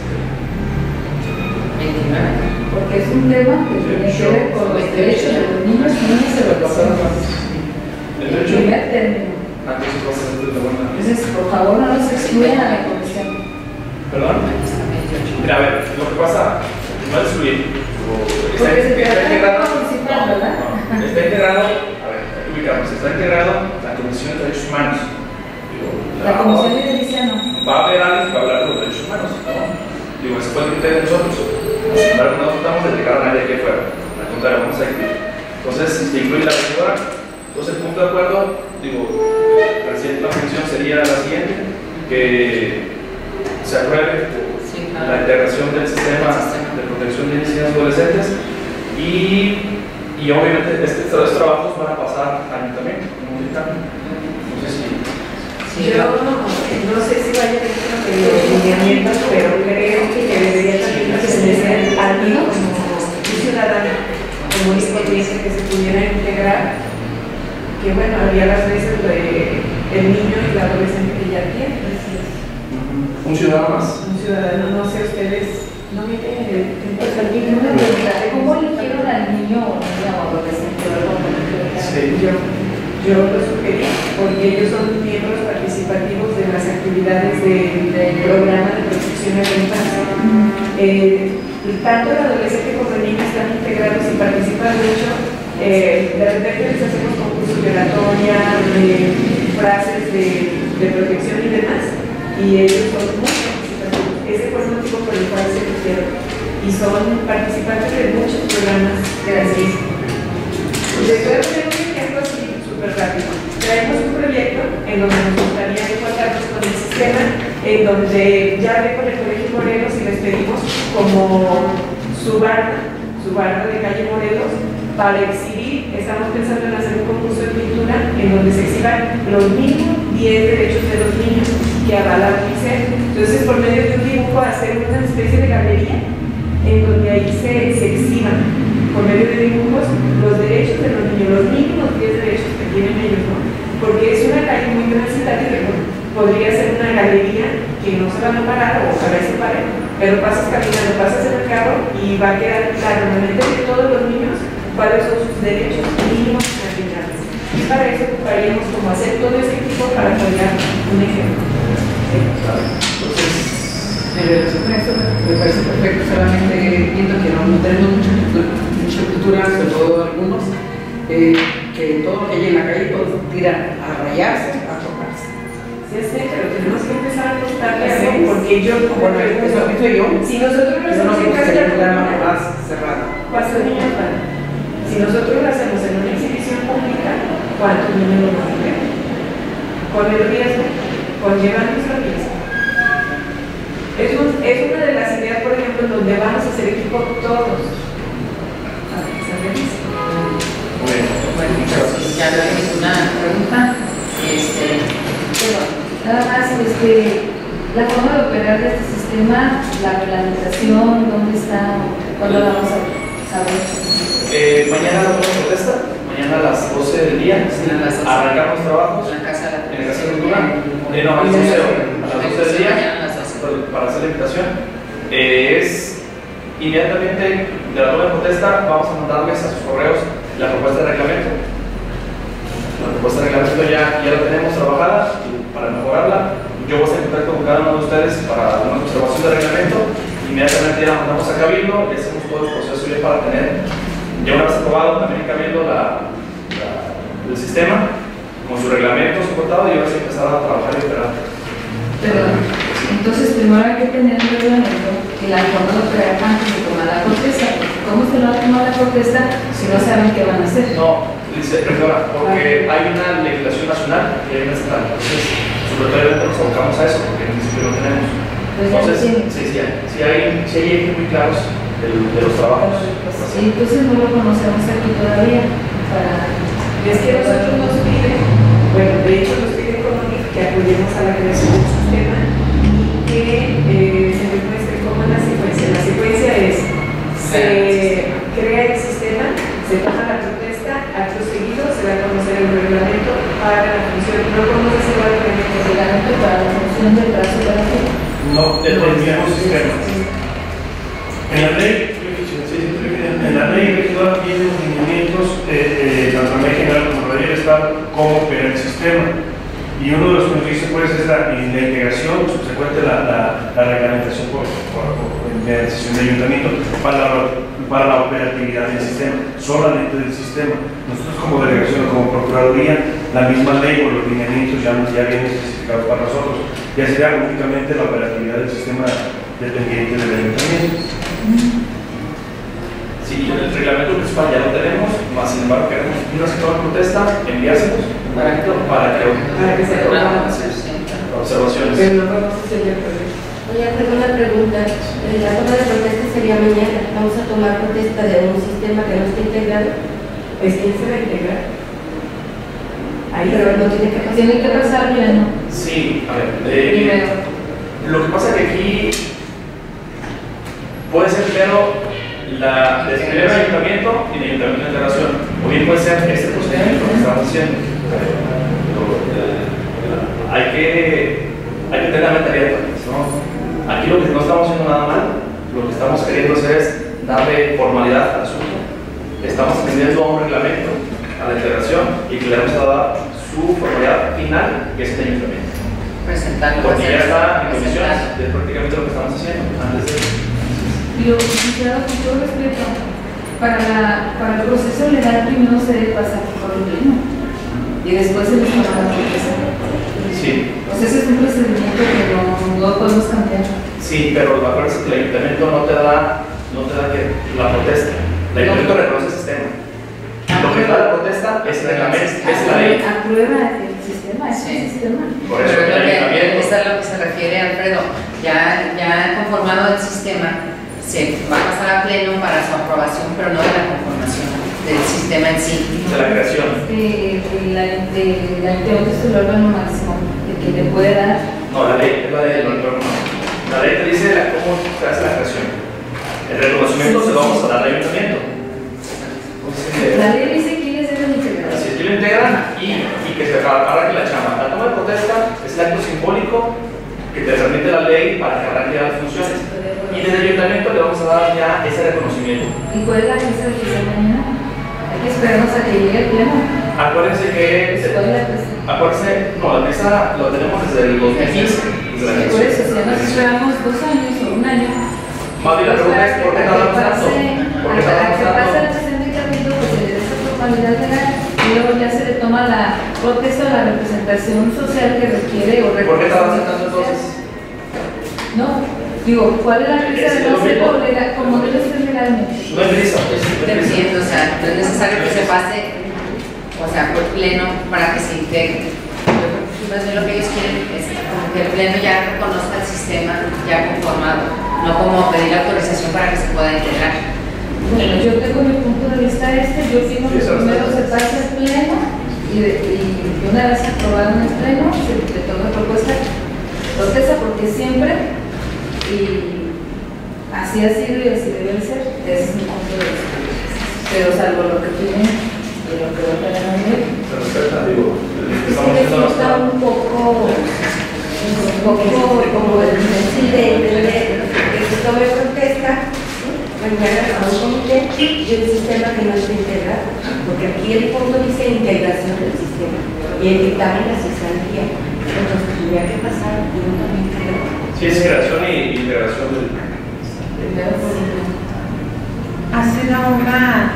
Porque es un tema que tiene que ver con los derechos de los niños y niñas y adolescentes. El derecho. El primer término. Entonces, por favor, no nos excluyan a la comisión. ¿Perdón? Mira, a ver, lo que pasa, no es excluir. Está, Porque se está integrado. ¿verdad? No, está integrado, a ver, ubicamos, está integrado la Comisión de Derechos Humanos. Digo, La, la Comisión de Edilicia no. Va a haber alguien que va a hablar de los derechos humanos, ¿no? Digo, se puede meter de nosotros. Sin embargo, no estamos de dedicar a nadie que fuera. Al contrario, vamos a incluir. Entonces, se incluye la regidora. Entonces, el punto de acuerdo, digo, la siguiente comisión sería la siguiente, que se apruebe sí, claro, la integración del sistema de protección de niños y adolescentes y, y obviamente estos, estos trabajos van a pasar al ayuntamiento. No sé si... Sí, yo no, no sé si vaya dentro de los lineamientos, pero creo que debería también pertenecer a mí como un ciudadano común y corriente que se pudiera integrar, que bueno, había las veces de el niño y la adolescente que ya tiene. Un ciudadano más. Un ciudadano, no sé, ustedes no me tienen. Pues aquí no me preguntaré cómo eligieron al niño o niña o adolescente. Sí, yo, yo lo sugerí porque ellos son miembros participativos de las actividades del de programa de protección a la infancia. Eh, tanto el adolescente como el niño están integrados y participan mucho. Eh, de repente les hacemos concursos de oratoria, de frases de, de protección y demás, y ellos son muy participativos. Ese fue el motivo por el cual se eligieron y son participantes de muchos programas. Gracias. Les voy a poner un ejemplo así súper rápido. Traemos un proyecto en donde nos gustaría encontrarnos con el sistema, en donde ya hablé con el Colegio Morelos y les pedimos como su barda, su barda de calle Morelos, para exhibir. Estamos pensando en hacer un concurso de pintura en donde se exhiban los mínimos diez derechos de los niños que avala la UNICEF. Entonces, por medio de un dibujo, hacer una especie de galería en donde ahí se, se exhiban, por medio de dibujos, los derechos de los niños, los mínimos diez derechos que tienen ellos, ¿no? porque es una calle muy transitaria, que podría ser una galería que no se van a parar o ojalá se pare, pero pasas caminando, pasas en el carro y va a quedar claro en la mente de todos los niños cuáles son sus derechos mínimos y marginales. Y para eso ocuparíamos como hacer todo ese equipo para apoyar un ejemplo. Entonces, en relación con esto me parece perfecto, solamente viendo que no, no tenemos mucha cultura, mucha cultura, sobre todo algunos, eh, que todo lo que hay en la calle todos tiran a rayarse, a tocarse. Sí, sí, pero tenemos que empezar a apostarle a eso, porque yo, Bueno, eso lo hice yo. si nosotros lo Yo no hacemos me en casa, gustaría un programa más cerrado. ¿cuántos niños van? Si nosotros lo hacemos en una exhibición pública, ¿cuántos niños lo van a ver? Con el riesgo, conlleva nuestro riesgo. Es, un, es una de las ideas, por ejemplo, en donde vamos a hacer equipo todos. A ver, ¿se revisa? Bueno, entonces ya le hice una pregunta. Este, Bueno, nada más, este, la forma de operar de este sistema, la reglamentación, ¿dónde está? ¿Cuándo la vamos a saber? Eh, mañana la próxima protesta, mañana a las doce del día, Sí, a las doce. arrancamos trabajos en la casa de la en el Casa de Cultura, eh, no, al museo, a las doce del día, mañana a las doce. para- para hacer la invitación. Eh, es inmediatamente de la toma de protesta, vamos a mandarles a sus correos la propuesta de reglamento. La propuesta de reglamento ya, ya la tenemos trabajada para mejorarla. Yo voy a estar en contacto con cada uno de ustedes para una observación de reglamento. Inmediatamente ya la mandamos a Cabildo y hacemos todo el proceso ya para tener, ya una vez aprobado también en Cabildo la, la, el sistema con su reglamento soportado y ahora sí empezar a trabajar y operar. Pero, entonces primero hay que tener un reglamento y la forma de operar antes de tomar la protesta. Porque ¿cómo se va a tomar la protesta si no saben qué van a hacer? No, dice, perdona, porque hay una legislación nacional y hay una estatal. Entonces, sobre todo nos abocamos a eso porque en principio no tenemos. Pues ya Entonces, lo tienen. sí, sí, hay, sí hay, sí hay ejemplos muy claros de, de los trabajos. Pues, sí, entonces no lo conocemos aquí todavía. Para... Es que nosotros nos piden, bueno, de hecho nos piden como que apoyemos a la creación del sistema y que eh, se nos muestre cómo es la secuencia. La secuencia es, se crea el sistema, se toma la protesta, acto seguido se va a conocer el reglamento para la función. No conoce se va a reglamento. el reglamento para la función del brazo de la ley. No, del mismo sistema. En la ley, en la ley regional vienen los lineamientos, eh, eh, tanto en la ley general como en la ley del Estado, cómo opera el sistema. Y uno de los que nos dice pues es la, la integración, subsecuente la, la, la reglamentación por, por, por la decisión del ayuntamiento para la, para la operatividad del sistema, solamente del sistema. Nosotros como delegación o como procuraduría, la misma ley o los lineamientos ya, ya vienen especificados para nosotros. Ya sería únicamente la operatividad del sistema dependiente del ayuntamiento. Sí, el reglamento principal ya lo tenemos, más sin embargo queremos una sectora de protesta, enviárselos para que, para que Para que se Una tome. observaciones. Pero no vamos a hacer el proyecto. Oye, tengo una pregunta. Eh, La toma de protesta sería mañana. Vamos a tomar protesta de un sistema que no está integrado. Pues quién se va a integrar. Ahí Pero no tiene que pasar. Tiene que pasar pleno. Sí, a ver, eh, Primero. lo que pasa es que aquí puede ser primero la del primer ayuntamiento y el ayuntamiento de integración, o bien puede ser este procedimiento que estamos haciendo. Pero, eh, hay que hay que tener la mente abierta, ¿no? Aquí lo que no estamos haciendo nada mal, lo que estamos queriendo hacer es darle formalidad al asunto. Estamos atendiendo a un reglamento, a la integración, y que le vamos a dar su formalidad final, que es el ayuntamiento. Presentarlo. Porque ya está en presentarlo. condiciones, es prácticamente lo que estamos haciendo antes de. Y lo licenciado, con todo respeto, para, la, para el proceso legal primero se debe pasar por el pleno y después se les toma la protesta. Sí, Pues ese es un procedimiento que no, no podemos cambiar. sí, pero acuérdense que el ayuntamiento no te da, no te da que la protesta. El ayuntamiento reconoce el sistema. Lo que da la protesta es el reglamento, es la ley. Aprueba el sistema, es Sí. el sistema. Por eso Pero el es lo que- ayuntamiento. es a lo que se refiere Alfredo. Ya, ya conformado el sistema, se va a pasar a pleno para su aprobación, pero no de la conformación del sistema en sí. De la creación. De, de la de la integración es el órgano máximo, el que le puede dar. No, la ley es la ley del entorno. La ley te dice la, cómo se hace la creación. El reconocimiento se lo vamos a dar al ayuntamiento. Entonces, La ley dice quiénes deben integrar. así es que lo integran y, y que se arranque la chamba. La toma de protesta es el acto simbólico que te permite la ley para que arranque las funciones. Y desde el ayuntamiento le vamos a dar ya ese reconocimiento. ¿Y cuál es la fecha de que mañana? Hay que esperarnos a que llegue el pleno. Acuérdense que. ¿Cuál es la presa? Acuérdense, no, la presa lo tenemos desde el dos mil quince. Desde Por eso, si ya nos esperamos dos años o un año. Más bien la pregunta es: ¿por qué tardamos tanto? ¿Por qué tardamos que pase tanto? la sesión de cabildo, pues se le dé esa formalidad legal y luego ya se le toma la protesta o la representación social que requiere o ¿Por qué tardamos tanto entonces? No, digo, ¿cuál es la prisa Es de lo no ser mismo. legal, como debe ser legalmente? No hay prisa. No hay prisa. Entiendo, o sea, no es necesario que se pase, o sea, por pleno para que se integre. Yo creo que más bien lo que ellos quieren es como que el pleno ya reconozca el sistema ya conformado, no como pedir autorización para que se pueda integrar. Bueno, yo tengo mi punto de vista este, yo opino que primero se pase al pleno y, de, y una vez aprobado en el pleno se le toma propuesta, protesta porque siempre y así ha sido y así debe ser, ese es mi punto de vista. Pero salvo lo que tienen y lo que va a tener la ley. Se respeta, digo, Es estamos que haciendo está las un poco, un poco como el presidente de que se tome protesta, mañana a un comité y un sistema que no está integrado, porque aquí el punto dice integración del sistema y el dictamen la cesantía, entonces tendría que pasar, yo también creo. Sí, es creación e integración del. Primero por Ha sido una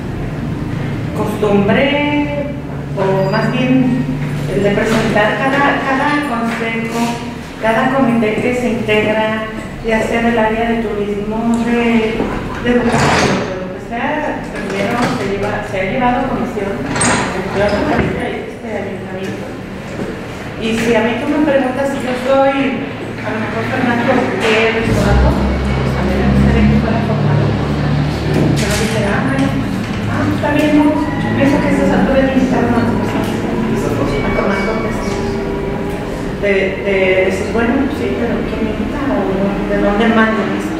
costumbre, o más bien el de presentar cada, cada consejo, cada comité que se integra, ya sea del área de turismo, de, de educación, de lo que sea, primero se, lleva, se ha llevado a comisión, yo este ayuntamiento. Y si a mí tú me preguntas si yo soy, a lo mejor Fernando, ¿qué restaurante? Pues a mí me gustaría que fuera formado. Pero dice, ah, bueno, ah, está bien, no, pienso que estas alturas necesitan más personas a tomar protestas. De, de decir, bueno, sí, pero ¿quién me invita? ¿O de dónde mandan esto?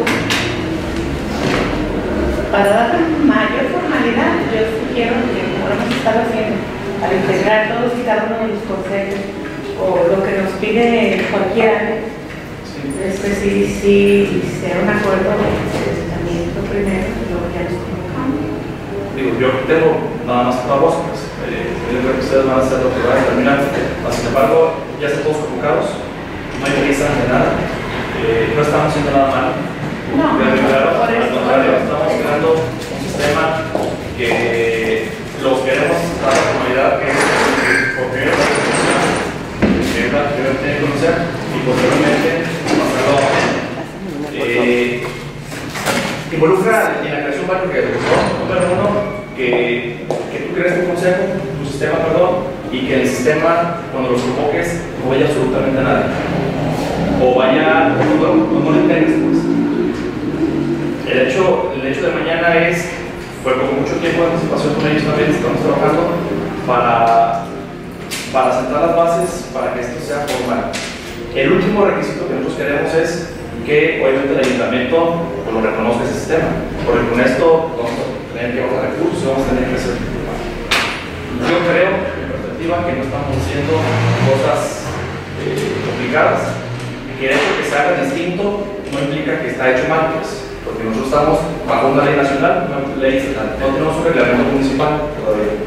Para darle mayor formalidad, yo sugiero que como hemos estado haciendo, al integrar todos y cada uno de los consejos, o lo que nos pide cualquiera, es que sí, sí, sea un acuerdo de procesamiento primero, y luego ya nos convocamos. Digo, yo tengo nada más una voz, pues, eh, yo creo que ustedes van a hacer lo que van a terminar. Sin embargo, ya están todos convocados, no hay prisa de nada, eh, no estamos haciendo nada mal. No, Pero, claro, por al eso. contrario, estamos creando un sistema que lo queremos dar la formalidad que es porque es la que es la que deben tener que conocer y posteriormente pasarlo eh, involucra en la creación varios riesgos. Número uno, que, que tú crees tu consejo, tu sistema, perdón, y que el sistema, cuando los convoques, no vaya absolutamente a nadie. O vaya, no, no, no le tengas, pues. El hecho, el hecho de mañana es, fue con mucho tiempo de anticipación con ellos también, estamos trabajando para, para sentar las bases para que esto sea formal. El último requisito que nosotros queremos es que obviamente el ayuntamiento pues, lo reconozca ese sistema, porque con esto vamos a tener que bajar recursos y vamos a tener que hacer. Yo creo, en mi perspectiva, que no estamos haciendo cosas eh, complicadas, que el hecho de que se haga distinto no implica que está hecho mal, pues. Porque nosotros estamos bajo una ley nacional, una ley estatal, no tenemos un reglamento municipal todavía.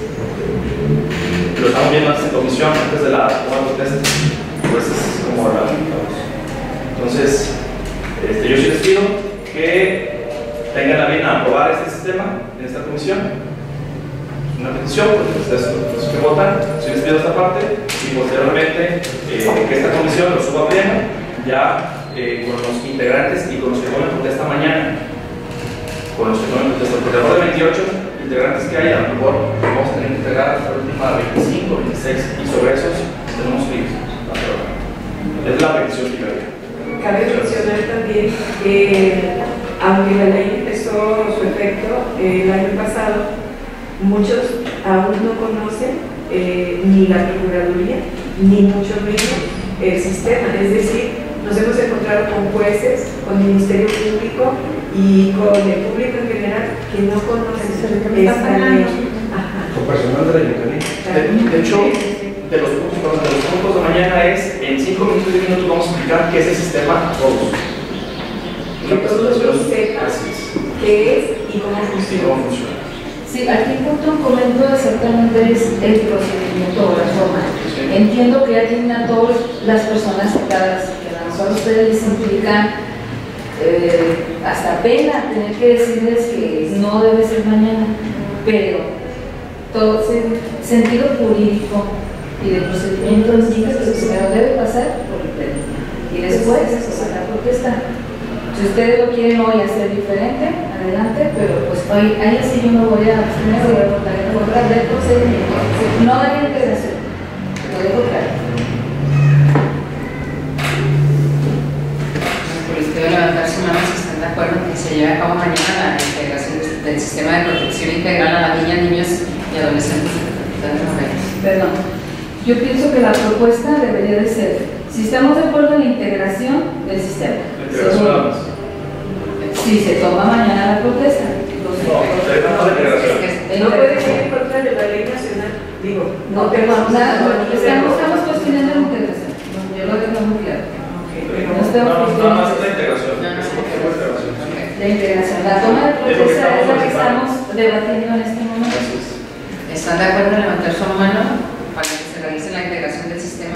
Lo estamos viendo antes en comisión, antes de la toma de protestas, pues es como reglamentamos. Entonces, este, yo sí les pido que tengan la bien a aprobar este sistema en esta comisión. Una petición, porque ustedes los que votan, si les pido esta parte, y posteriormente eh, que esta comisión lo suba a pleno, ya. Eh, con los integrantes y con los que tomen protesta mañana, con los que tomen protesta, porque alrededor de veintiocho integrantes que hay, a lo mejor vamos a tener que integrar hasta la última veinticinco, veintiséis, y sobre esos tenemos que ir a trabajar. Es la petición que yo haría. Cabe mencionar también que, aunque la ley empezó su efecto eh, el año pasado, muchos aún no conocen eh, ni la Procuraduría, ni mucho menos el sistema, es decir, nos hemos encontrado con jueces, con el Ministerio Público y con el público en general que no conocen esta ley. Con personal del ayuntamiento. De, de hecho, de los, puntos, perdón, de los puntos de mañana es, en cinco minutos y diez minutos vamos a explicar qué es el sistema a todos. Que todos los sepan qué es y cómo Sí, cómo funciona. Sí, aquí punto comento exactamente es el procedimiento o la forma. Sí. Entiendo que ya tienen a todas las personas citadas, que a lo mejor a ustedes les implica eh, hasta pena tener que decirles que no debe ser mañana, pero todo ese sentido jurídico y de procedimiento indica que primero debe pasar por el pleno y después se la protesta. Si ustedes lo quieren hoy hacer diferente, adelante, pero pues hoy, ahí sí yo me voy a primero voy a contar en contra del procedimiento, no de la integración, lo dejo claro. Pues debe levantar su mano si están de acuerdo en que se lleve a cabo mañana la integración del sistema de protección integral a las niñas, niños y adolescentes de capital de Morelos. Perdón, yo pienso que la propuesta debería de ser, si estamos de acuerdo en la integración del sistema, Integración. si se toma mañana la protesta, No, se trata de integración. No puede ir en contra de la ley nacional. Digo, no tenemos nada, no, estamos, estamos cuestionando la integración, yo lo dejo muy claro. No estamos No, nada más es la cuestionando integración. No, no, Es como que es la integración. la integración, la toma de Es lo que protesta es la que estamos estamos debatiendo en este momento. Así es. ¿Están de acuerdo en levantar su mano para que se realice la integración del sistema?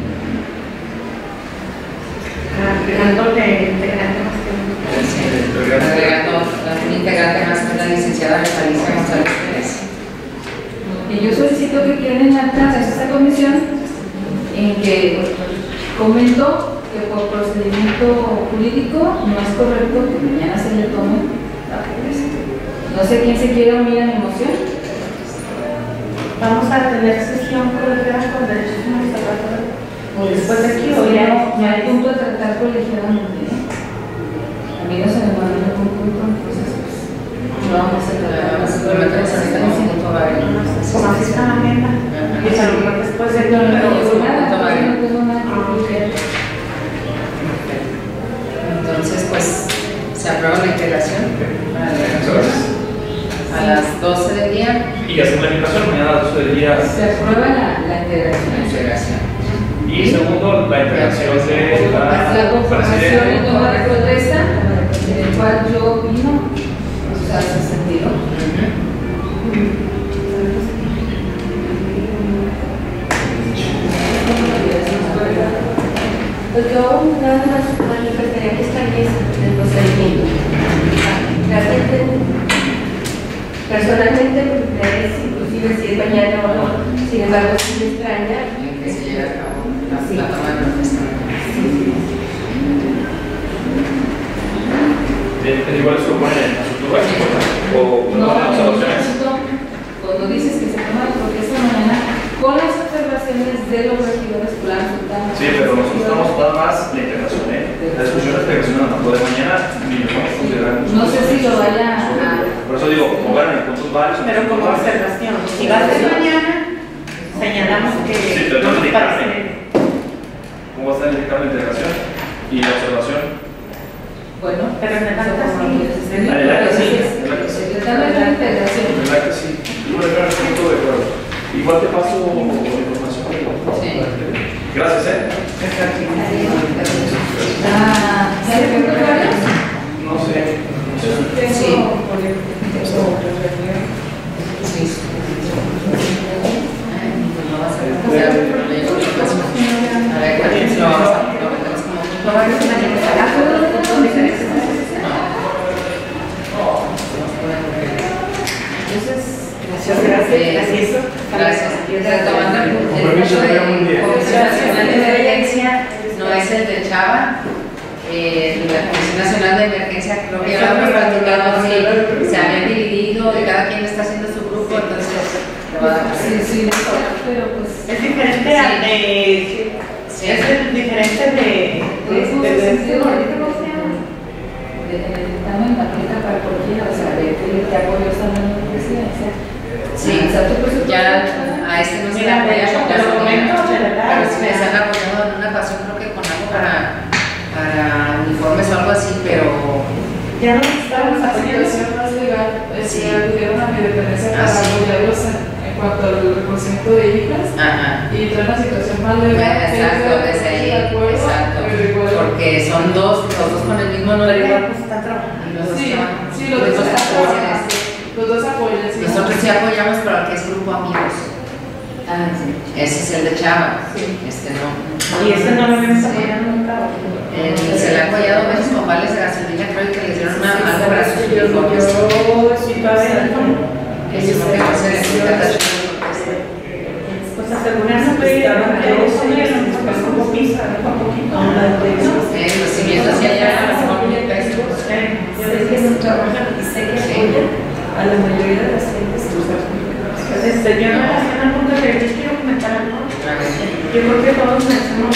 Agregándole integrante más que uno. Sí, agregando un integrante más que la licenciada Alicia González Pérez. Y yo solicito que queden en acta de esta comisión en que comento que por procedimiento jurídico no es correcto que mañana se le tome la protesta. No sé quién se quiere unir a mi moción. Vamos a tener sesión colegiada con derechos humanos a tratar. O después de aquí, o ya no hay punto de tratar colegiadamente. ¿eh? A mí no se me manda ningún punto, entonces pues, no vamos a tratar. Lo metemos ahorita en un punto variable. Como así está la agenda. Y a lo mejor después de No, no, pero no, punto nada, variable. no tengo nada que publicar. Entonces, pues, se aprueba la integración Muchas gracias. a las doce del día. Y hacemos la invitación mañana a las doce del día. Se aprueba la, la integración. La integración. Y segundo, la integración de la La conformación y toma de presidenta. protesta, en el cual yo opino, o sea, hace sentido. Pues yo nada más manifestaría que establece el procedimiento. Realmente, personalmente me interesa inclusive si es mañana o no, sin embargo sí me extraña. En que se lleve a cabo la, Sí. la toma de protesta. Eh, Igual eso lo ponen en la estructura o No, no no, las no, opciones. cuando dices que se toma la protesta mañana, con las observaciones de los regidores planos. Sí, pero nosotros estamos nada más la integración, ¿eh? La discusión de la integración no la de mañana ni lo vamos a considerar. No sé si lo vaya a... Por eso digo, como ganan en puntos varios. Pero como observación, si va a ser mañana, señalamos que Sí, pero no no nos me parece. ¿Cómo va a estar el dictamen de integración y la observación? Bueno, Pero en el acta sí. Adelante, sí. Adelante, sí. El dictamen de la integración. ¿Verdad que sí? Yo me declaro estoy todo de acuerdo. Igual te paso información. Sí. Gracias, ¿eh? Ah, ¿sabe qué varios? No sé. Sí. Sí. Ay, pues no va a ser. O sea, pero yo creo que pasa. A ver, ¿cuál es? Lo vamos a lo metemos como punto variable. Muchas gracias. Gracias. Gracias. Retomando el Con permiso, punto de tenga buen día. Comisión Nacional de Emergencia, no es el de Chava. Eh, la Comisión Nacional de Emergencia, creo que ya lo hemos platicado, sí, se habían dividido y cada quien está haciendo su grupo, entonces le va a dar. Sí, sí, pero pues... Es diferente al de. Sí. Es el diferente de. Es un de- de- sentido, ¿cómo se llama? De el dictamen aplica para cualquiera, o sea, de que te apoyo esta mano de presidencia. Sí, O sea, tú pues, ya a este no se le Mira, de apoya hecho, con te lo gasolina, comento, de verdad, pero o sí les sea. han apoyado en una ocasión, creo que con algo para, para uniformes o algo así, pero Ya no Para estamos una haciendo. situación más legal, es Sí. que tuvieron a mi dependencia para Ah, sí. apoyarlos en, en cuanto al reconocimiento de hijas. Ajá. Y trae una situación más legal. Exacto, desde ahí, exacto. Porque son dos, los dos con el mismo Pero nombre. igual pues están trabajando. Los dos Sí, trabajan. sí, los dos apoyan. Los dos apoyan. Sí, Nosotros sí apoyamos, pero al que es grupo amigos. Ah, sí. Ese es el de Chava. Sí. Este no. Y este no lo vemos Sí. apoyando nunca. Eh, se le ha apoyado veces con vales de gasolina, creo que le dieron una, Sí, algo para sus yo- uniformes. yo- Sí, todavía no. Eso no me parece de Pues asegurarse que Estaban todos todos son ellos, ellos, pues como pisa, ¿no? Con poquito. Eh, los cimientos ya llegan a los mil pesos. Sí, Sé que no trabajan y sé que Sí. apoyan a la mayoría de las gentes que usan. Este, yo en relación al punto de yo quiero comentar algo. A ver. Yo creo que todos merecemos,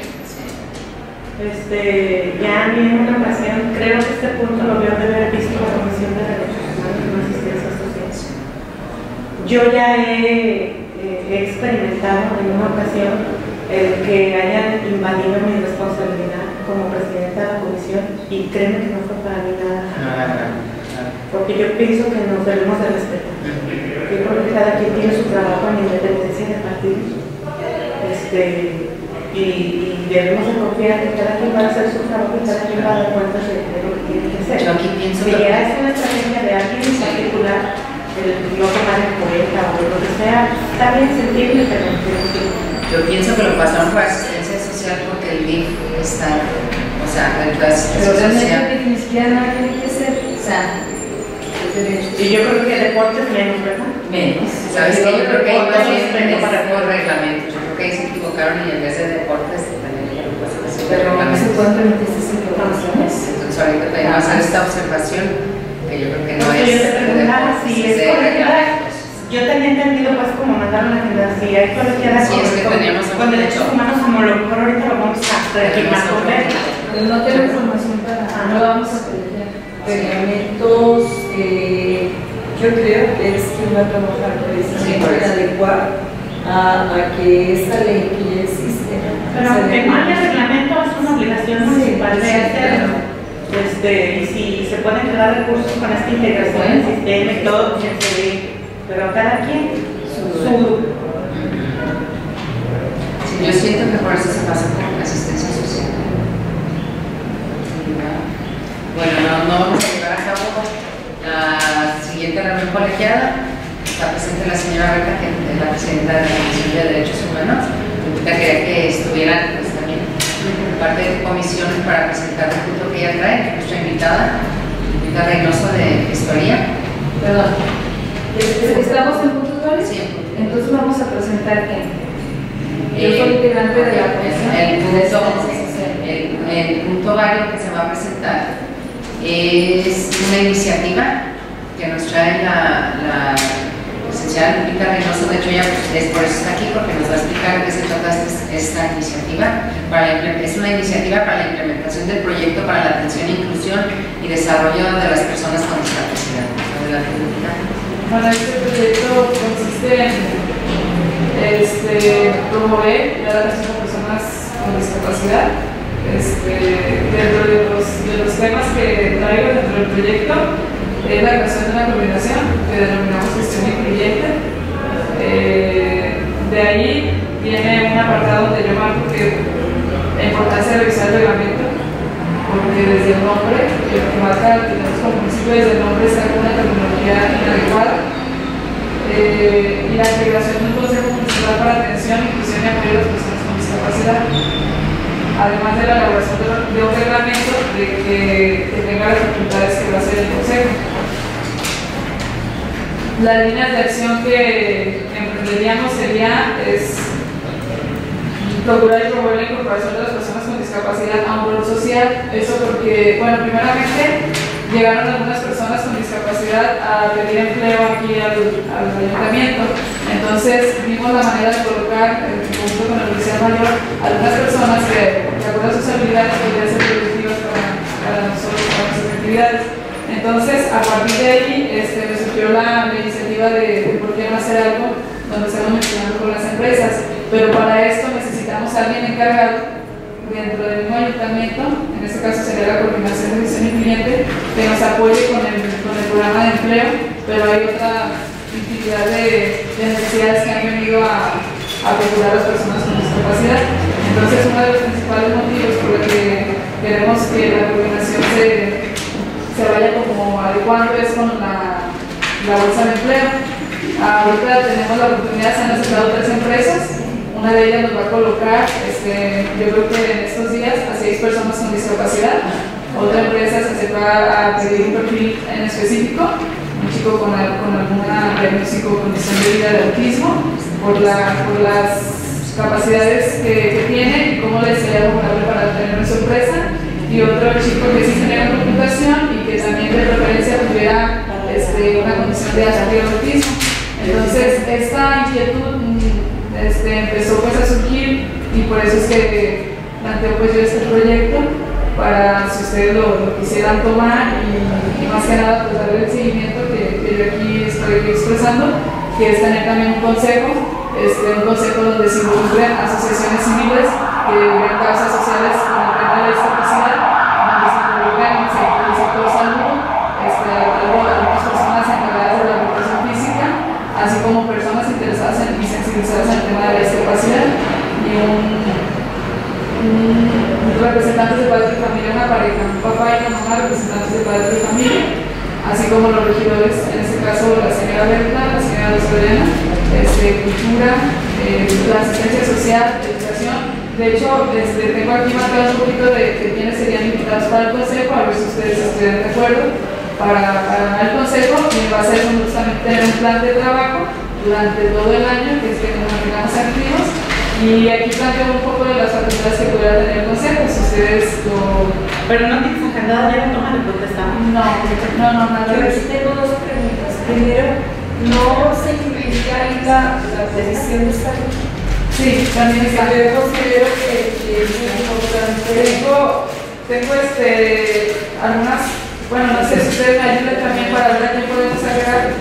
este, ya a mí en una ocasión, creo que este punto lo veo de haber visto la Comisión de Derechos Humanos y la Asistencia Social. Yo ya he, eh, he experimentado en una ocasión el que hayan invadido mi responsabilidad como presidenta de la comisión y créeme que no fue para mí nada. Porque yo pienso que nos debemos de respetar. Yo creo que cada quien tiene su trabajo en independencia de partidos. Este, y, y debemos de confiar que cada quien va a hacer su trabajo y cada quien va a dar cuentas de, de lo que tiene que hacer. Yo aquí pienso Si que- ya es una estrategia de alguien en particular, el no tomar en cuenta o lo que sea, está bien sentirme, pero Yo pienso que lo pasaron por asistencia social porque el D I F está, o sea, la Pero asistencia social. realmente ni siquiera nada tiene que ser. O sea, los derechos. y yo creo que deportes menos, ¿verdad? Menos. ¿Sabes qué? Yo creo que ahí Deportes, también respeto es para por todos. reglamentos. Yo creo que ahí se equivocaron y en vez de deportes también dijeron cosas así de Pero no se reglamentos. pueden permitir esas informaciones. Entonces ahorita tenemos que hacer esta observación que yo creo que no Porque es yo te preguntaba de- si de es colegiada. reglamentos. Yo tenía entendido, pues, como mandaron a la si hay colegiada Sí, es que con, teníamos con un derechos derecho. humanos, como lo mejor ahorita lo vamos a reafirmar por ley. Pero no tengo información para. No lo vamos a pedir ya. Reglamentos, eh, yo creo que es quien va a trabajar precisamente por en eso. adecuar a, a que esta ley que ya existe. Pero se aunque le- mal el reglamento es una obligación Sí, municipal de sí, hacerlo. Este, y si se pueden crear recursos con esta integración del sistema y todo, pues ya se ve. Pero cada quien su grupo. Sí, yo siento que por eso se pasa por asistencia social. Bueno, no, no vamos a llevar a cabo la siguiente reunión colegiada. Está presente la señora Berta, que es la presidenta de la Comisión de Derechos Humanos. Ahorita quería que estuvieran pues, también parte de tu comisión para presentar el punto que ella trae, nuestra invitada, Lupita Reynoso de Historia. Perdón. Este, ¿Estamos en puntos varios? Sí. Entonces vamos a presentar quién. Yo Eh, soy integrante de la comisión. El de punto, Asistencia Social. el, el punto vario que se va a presentar es una iniciativa que nos trae la, la licenciada Lupita Reynoso. De hecho, ella pues, es por eso está aquí, porque nos va a explicar de qué se trata este- esta iniciativa. Para la imple- es una iniciativa para la implementación del proyecto para la atención, inclusión y desarrollo de las personas con discapacidad. Adelante, Lupita. Bueno, este proyecto consiste en este, promover la atención a personas con discapacidad. Este, dentro de los, de los temas que traigo dentro del proyecto es la creación de una coordinación que denominamos gestión incluyente. Eh, de ahí viene un apartado donde yo marco que la importancia de revisar el reglamento, porque desde el nombre, lo que marca que tenemos como municipio desde el nombre está con una terminología inadecuada. Eh, y la integración de un consejo municipal para atención, inclusión y apoyo a las personas con discapacidad. Además de la elaboración de, de un reglamento de que, que tenga las facultades que va a hacer el consejo. Las líneas de acción que emprenderíamos sería es procurar y promover la incorporación de las personas con discapacidad a un rol social. Eso porque, bueno, primeramente llegaron algunas personas con discapacidad a pedir empleo aquí al, al ayuntamiento. Entonces vimos la manera de colocar, en conjunto con el oficial mayor, algunas personas que, de acuerdo a sus habilidades, podrían ser productivas para, para nosotros, para nuestras actividades. Entonces, a partir de ahí, este, me surgió la, la iniciativa de, de por qué no hacer algo donde estamos mencionando con las empresas. Pero para esto necesitamos a alguien encargado dentro del mismo ayuntamiento, en este caso sería la coordinación de gestión y cliente, que nos apoye con el, con el programa de empleo, pero hay otra institución multiplicidad de, de necesidades que han venido a, a procurar las personas con discapacidad. Entonces, uno de los principales motivos por los que queremos que la coordinación se, se vaya como adecuando es con la, la bolsa de empleo. Ahorita tenemos la oportunidad, se han aceptado tres empresas. Una de ellas nos va a colocar, este, yo creo que en estos días, a seis personas con discapacidad. Otra empresa se va a pedir un perfil en específico, un chico con, con alguna diagnóstico o condición de vida de autismo, por, la, por las capacidades que, que tiene y cómo le sería favorable para tener en su empresa. Y otro chico que sí tenía computación y que también de preferencia tuviera este, una condición de autismo. Entonces, esta inquietud este, empezó pues a surgir y por eso es que planteo pues yo este proyecto para si ustedes lo, lo quisieran tomar y, y más que nada pues darle el seguimiento que, que yo aquí estoy expresando, que es tener también un consejo, este, un consejo donde se involucren asociaciones civiles que vean causas sociales con el tema de la discapacidad, donde se involucren el sector, el sector salud, este, algunas personas encargadas de la educación física, así como personas interesadas en, y sensibilizadas en el tema de la discapacidad y un representantes de padres de familia, una pareja, un papá y una mamá, representantes de padres de familia, así como los regidores, en este caso la señora Berta, la señora Lozadena, este, cultura, eh, la asistencia social, educación. De hecho, este, tengo aquí marcado un poquito de, de quiénes serían invitados para el consejo, a ver si ustedes estén de acuerdo, para, para el consejo, y en base a eso justamente tener un plan de trabajo durante todo el año, que es que nos mantengamos activos. Y aquí planteo un poco de las facultades que pudiera tener el consejo, si ustedes lo... Pero no tienes agendado ya la toma de protesta. No, no, no, nada. Yo aquí tengo dos preguntas. Primero, ¿no se incluiría ahí la, la decisión de salud? Sí, también está. Yo considero que, que es muy importante. Tengo, tengo este, algunas, bueno, no sé si ustedes me ayudan también para ver qué podemos agregar.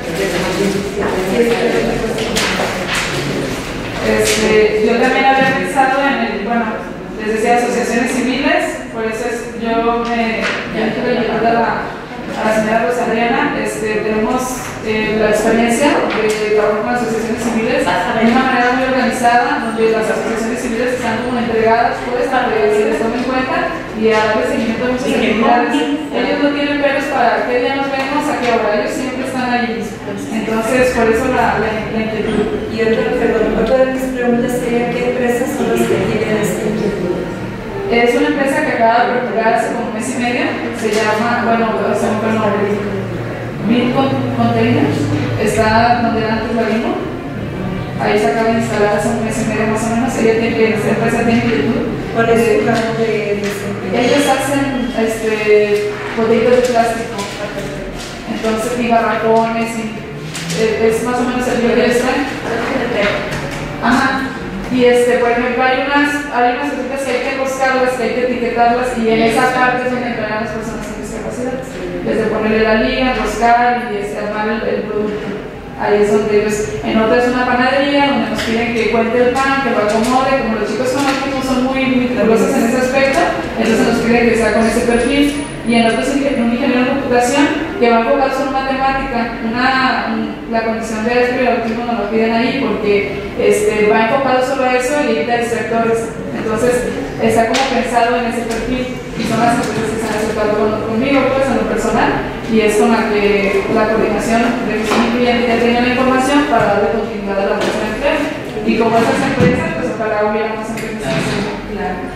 Este, yo también había pensado en el, bueno, les decía asociaciones civiles, por eso es, yo me ya quiero llevar a la, a la señora Rosalena, este, tenemos eh, la experiencia de trabajar con asociaciones civiles de una manera muy organizada, donde las asociaciones civiles están como entregadas pues para que se les tome en cuenta y a darle seguimiento a muchas actividades. Ellos no tienen pelos para qué día nos vemos, a qué hora, ellos siempre están allí. Entonces, por eso la, la, la inquietud. Y otra, perdón, otra de mis preguntas sería ¿qué empresas son las que tienen esta inquietud? Es una empresa que acaba de aperturar hace como un mes y medio, se llama, bueno, se me fue el nombre, Mid Containers, está donde era antes la Limo, ahí se acaba de instalar hace un mes y medio más o menos, ella tiene, esta empresa tiene inquietud. ¿Cuál es su ramo de desempeño? Ellos hacen este, botellitos de plástico, entonces y barracones y es más o menos el que ellos traen. Ajá. Y este, por ejemplo, hay unas, hay unas cositas que hay que buscarlas, que hay que etiquetarlas y en esa parte es donde entran las personas con discapacidad. Desde ponerle la liga, buscar y este, armar el, el producto. Ahí es donde ellos, en otra es una panadería donde nos piden que cuente el pan, que lo acomode, como los chicos con autismo son muy meticulosos en ese aspecto, entonces nos piden que sea con ese perfil. Y en otros un ingeniero en computación que va enfocado solo en matemática, una, un, la condición de Asperger y autismo nos lo piden ahí porque este, va enfocado solo a eso y evita distractores. Entonces está como pensado en ese perfil y son las empresas que se han acercado con, conmigo pues en lo personal y es con la que la coordinación de que mi cliente ya tenga la información para darle continuidad a la bolsa de empleo. Y como esas empresas, pues ojalá hubiera más empresas. Claro.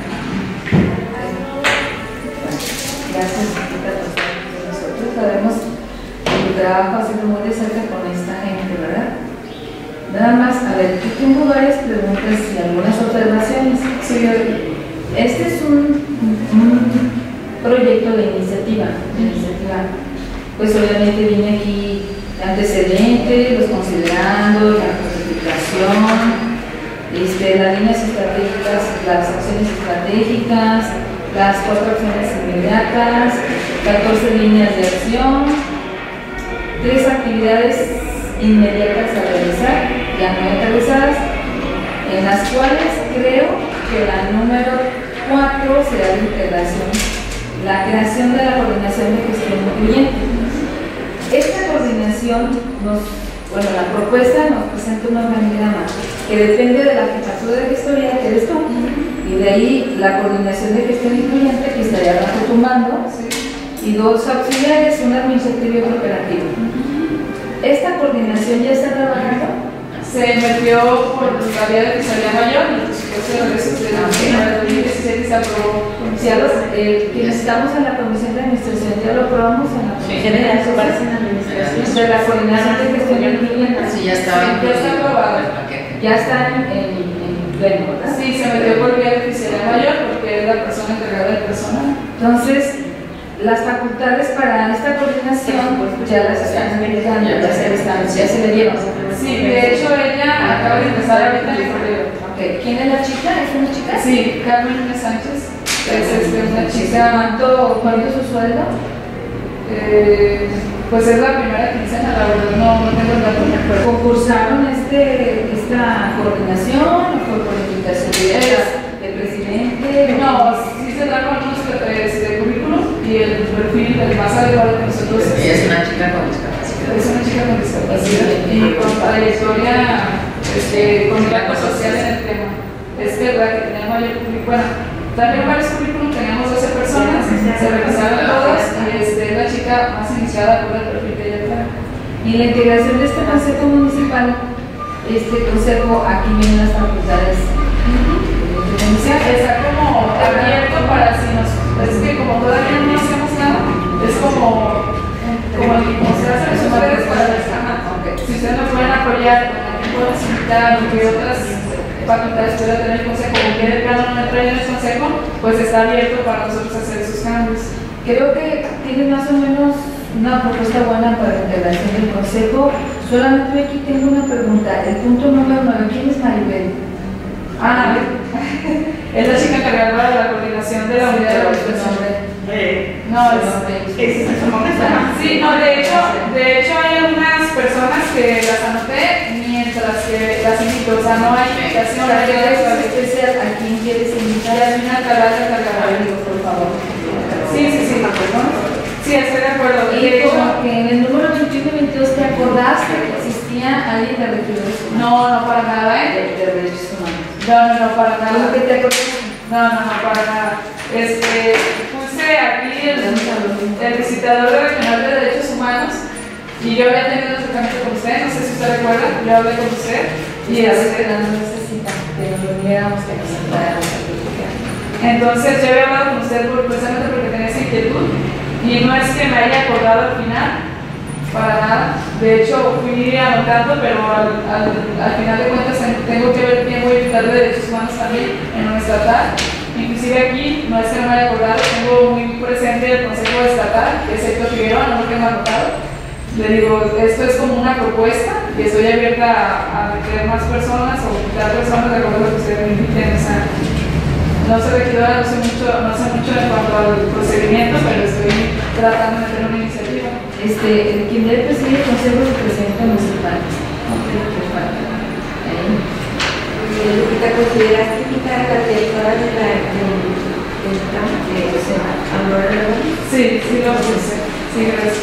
Gracias, nosotros sabemos tu trabajo haciendo muy de cerca con esta gente, ¿verdad? Nada más, a ver, yo tengo varias preguntas y algunas observaciones. Sí, este es un, un proyecto de iniciativa, de iniciativa. Pues obviamente viene aquí antecedentes, los considerando, la justificación, este, las líneas estratégicas, las acciones estratégicas, las cuatro acciones inmediatas, catorce líneas de acción, tres actividades inmediatas a realizar, ya no aterrizadas, en las cuales creo que la número cuatro será la integración, la creación de la coordinación de gestión incluyente. Esta coordinación nos bueno, la propuesta nos presenta un organigrama que depende de la jefatura de gestoría, que eres tú, y de ahí la coordinación de gestión incluyente, que estaría abajo tumbando, y dos auxiliares, un administrativo y otro operativo. ¿Esta coordinación ya está trabajando? Se metió por la vía de Fiscalía Mayor y el presupuesto de regresos de la dos mil diecisiete se aprobó. Ya los, eh, que necesitamos en la Comisión de Administración, ya lo aprobamos en la Comisión de Administración, de la coordinación de gestión incluyente. Sí, ya estaba ya está aprobado. paquete. Ya está en, en, en pleno, ¿verdad? Sí, se metió por vía de Fiscalía Mayor porque es la persona encargada del personal. Entonces, las facultades para esta coordinación pues, ya las están americando, ya se, están, ya se le dieron. Sí, de hecho ella acaba de empezar ahorita en febrero. Okay. ¿Quién es la chica? ¿Es una chica? Sí, Carmen Núñez Sánchez. Es este, una chica. ¿Cuánto, cuánto es su sueldo? Eh, pues es la primera quincena, la verdad no, no tengo el dato. ¿Concursaron este, esta coordinación o por cualificación directa del presidente? No, sí se da con unos este, currículum y el perfil del más adecuado que nosotros. Y es una chica con discapacidad. Es una chica con discapacidad y con trayectoria este, con impacto social en el tema. Es verdad que teníamos mayor currículum. Bueno, también varios currículum, teníamos doce personas, se revisaron todas y este, es la chica más iniciada con el perfil que ella trae. Y la integración de este consejo municipal, este consejo, aquí vienen las facultades. Está como abierto para si nos. Es que como todavía no hacemos nada, es como. Como el se hace los usuarios para las camas. Si ustedes nos pueden apoyar, podemos invitar que otras facultades puedan tener el consejo, o que el plano no entra en el consejo, pues está abierto para nosotros hacer esos cambios. Creo que tiene más o menos una propuesta buena para la integración del consejo. Solamente aquí tengo una pregunta. El punto número nueve, ¿quién es Maribel? Ah, es la chica encargada de la coordinación de la unidad de organización. No, es. Sí, no, de hecho, de hecho hay algunas personas que las anoté mientras que las invito, o sea, no hay invitación. ¿A quién quieres invitar? Yasmina Alcalá de Alcalá, por favor. Sí, sí, sí, sí, estoy de acuerdo. Y como que en el número veintiuno y veintidós te acordaste que existía alguien de regidores humanos. No, no para nada, ¿eh? De derechos humanos. No, no, no para nada. ¿Cómo que te acordaste? No, no, no para nada. Este, puse aquí el, el visitador regional de derechos humanos y yo había tenido un acercamiento con usted, no sé si usted recuerda, yo hablé con usted y este, no necesita que nos reuniéramos, que nos sentáramos a platicar. Entonces yo había hablado con usted por, precisamente porque tenía esa inquietud y no es que me haya acordado al final, para nada. De hecho fui anotando, pero al, al, al final de cuentas tengo que ver quién voy a invitar de derechos humanos también en un estatal. Inclusive aquí, no es que no me haya acordado, tengo muy presente el Consejo Estatal, que es Héctor Figueroa, no lo tengo anotado. Le digo, esto es como una propuesta y estoy abierta a, a meter más personas o quitar personas de acuerdo a lo que ustedes me inviten. O sea, no sé regidora, no sé mucho, no sé mucho en cuanto al procedimiento, pero estoy tratando de meter una iniciativa. Este, quien debe presidir el Consejo es el presidente municipal. ¿Te consideraste invitar a la directora de la de Aurora? Sí, sí lo puse. Sí, gracias.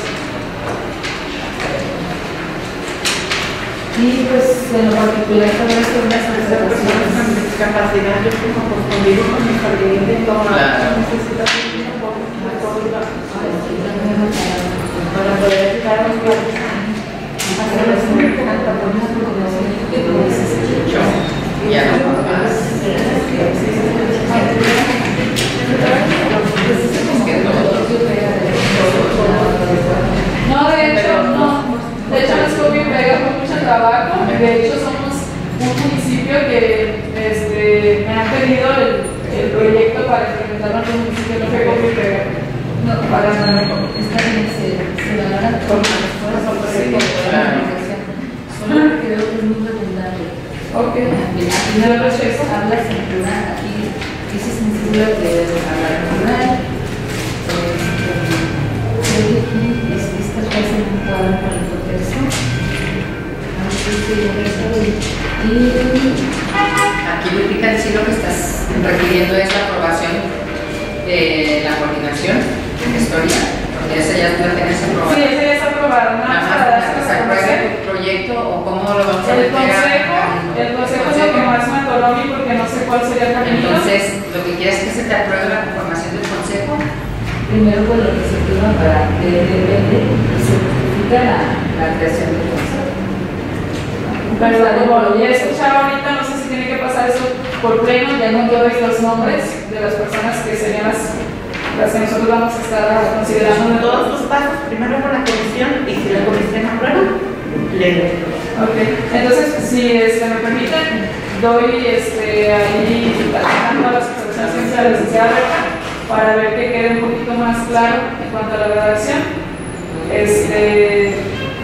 Y pues en lo particular también son las personas con discapacidad, yo estoy confundido con mi jardín de todo. Necesito un poco para poder quitar los cuerpos. Hacer las Ya no puedo más. No, de hecho, no. De hecho, les copio y pega con mucho trabajo. De hecho, somos un municipio que este, me han pedido el, el proyecto para implementarlo en un municipio. No fue copio y pega. No, para nada. Está bien, se, se van a dar por las fuerzas por la organización. Solo que creo que es muy redundante. Ok. Aquí no lo hablas en plural, aquí dices en singular que debes hablar en plural. Creo que aquí esta frase no cuadra con el contexto. Y Aquí Lupita, decir lo que estás requiriendo es la aprobación de la coordinación de gestoría, porque esa ya la tenés aprobada. Sí, esa ya está aprobada. Nada más para dar esta se apruebe el proyecto sería el camino. Entonces, lo que quieres es que se te apruebe la conformación del consejo. Primero con lo que se firma para que depende y se justifica la, la creación del consejo. Pero como ya he escuchado ahorita, no sé si tiene que pasar eso por pleno, ya no doy los nombres de las personas que serían las, las que nosotros vamos a estar considerando. Todos los pasos, primero con la comisión, y si la comisión aprueba, le Ok, entonces, si este, me permiten, doy este, ahí trabajando a las observaciones de la licenciada Berta para ver que quede un poquito más claro en cuanto a la redacción. Este,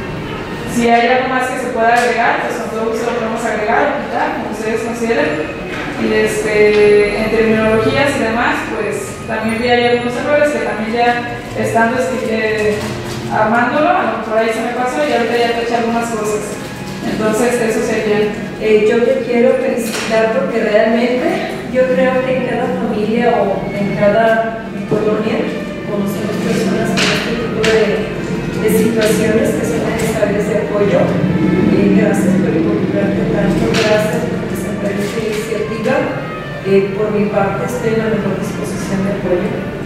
si hay algo más que se pueda agregar, pues con todo gusto lo podemos agregar o quitar, como ustedes consideren. Y este, en terminologías y demás, pues también vi ahí algunos errores que también ya estando eh, armándolo, a lo mejor ahí se me pasó y ahorita ya te eché algunas cosas. Entonces, eso sería. Eh, yo te quiero felicitar porque realmente yo creo que en cada familia o en cada colonia conocemos personas con este tipo de, de situaciones que son necesarias de apoyo. Eh, gracias por involucrarte tanto, gracias por presentar esta iniciativa. Eh, por mi parte estoy en la mejor disposición de apoyo.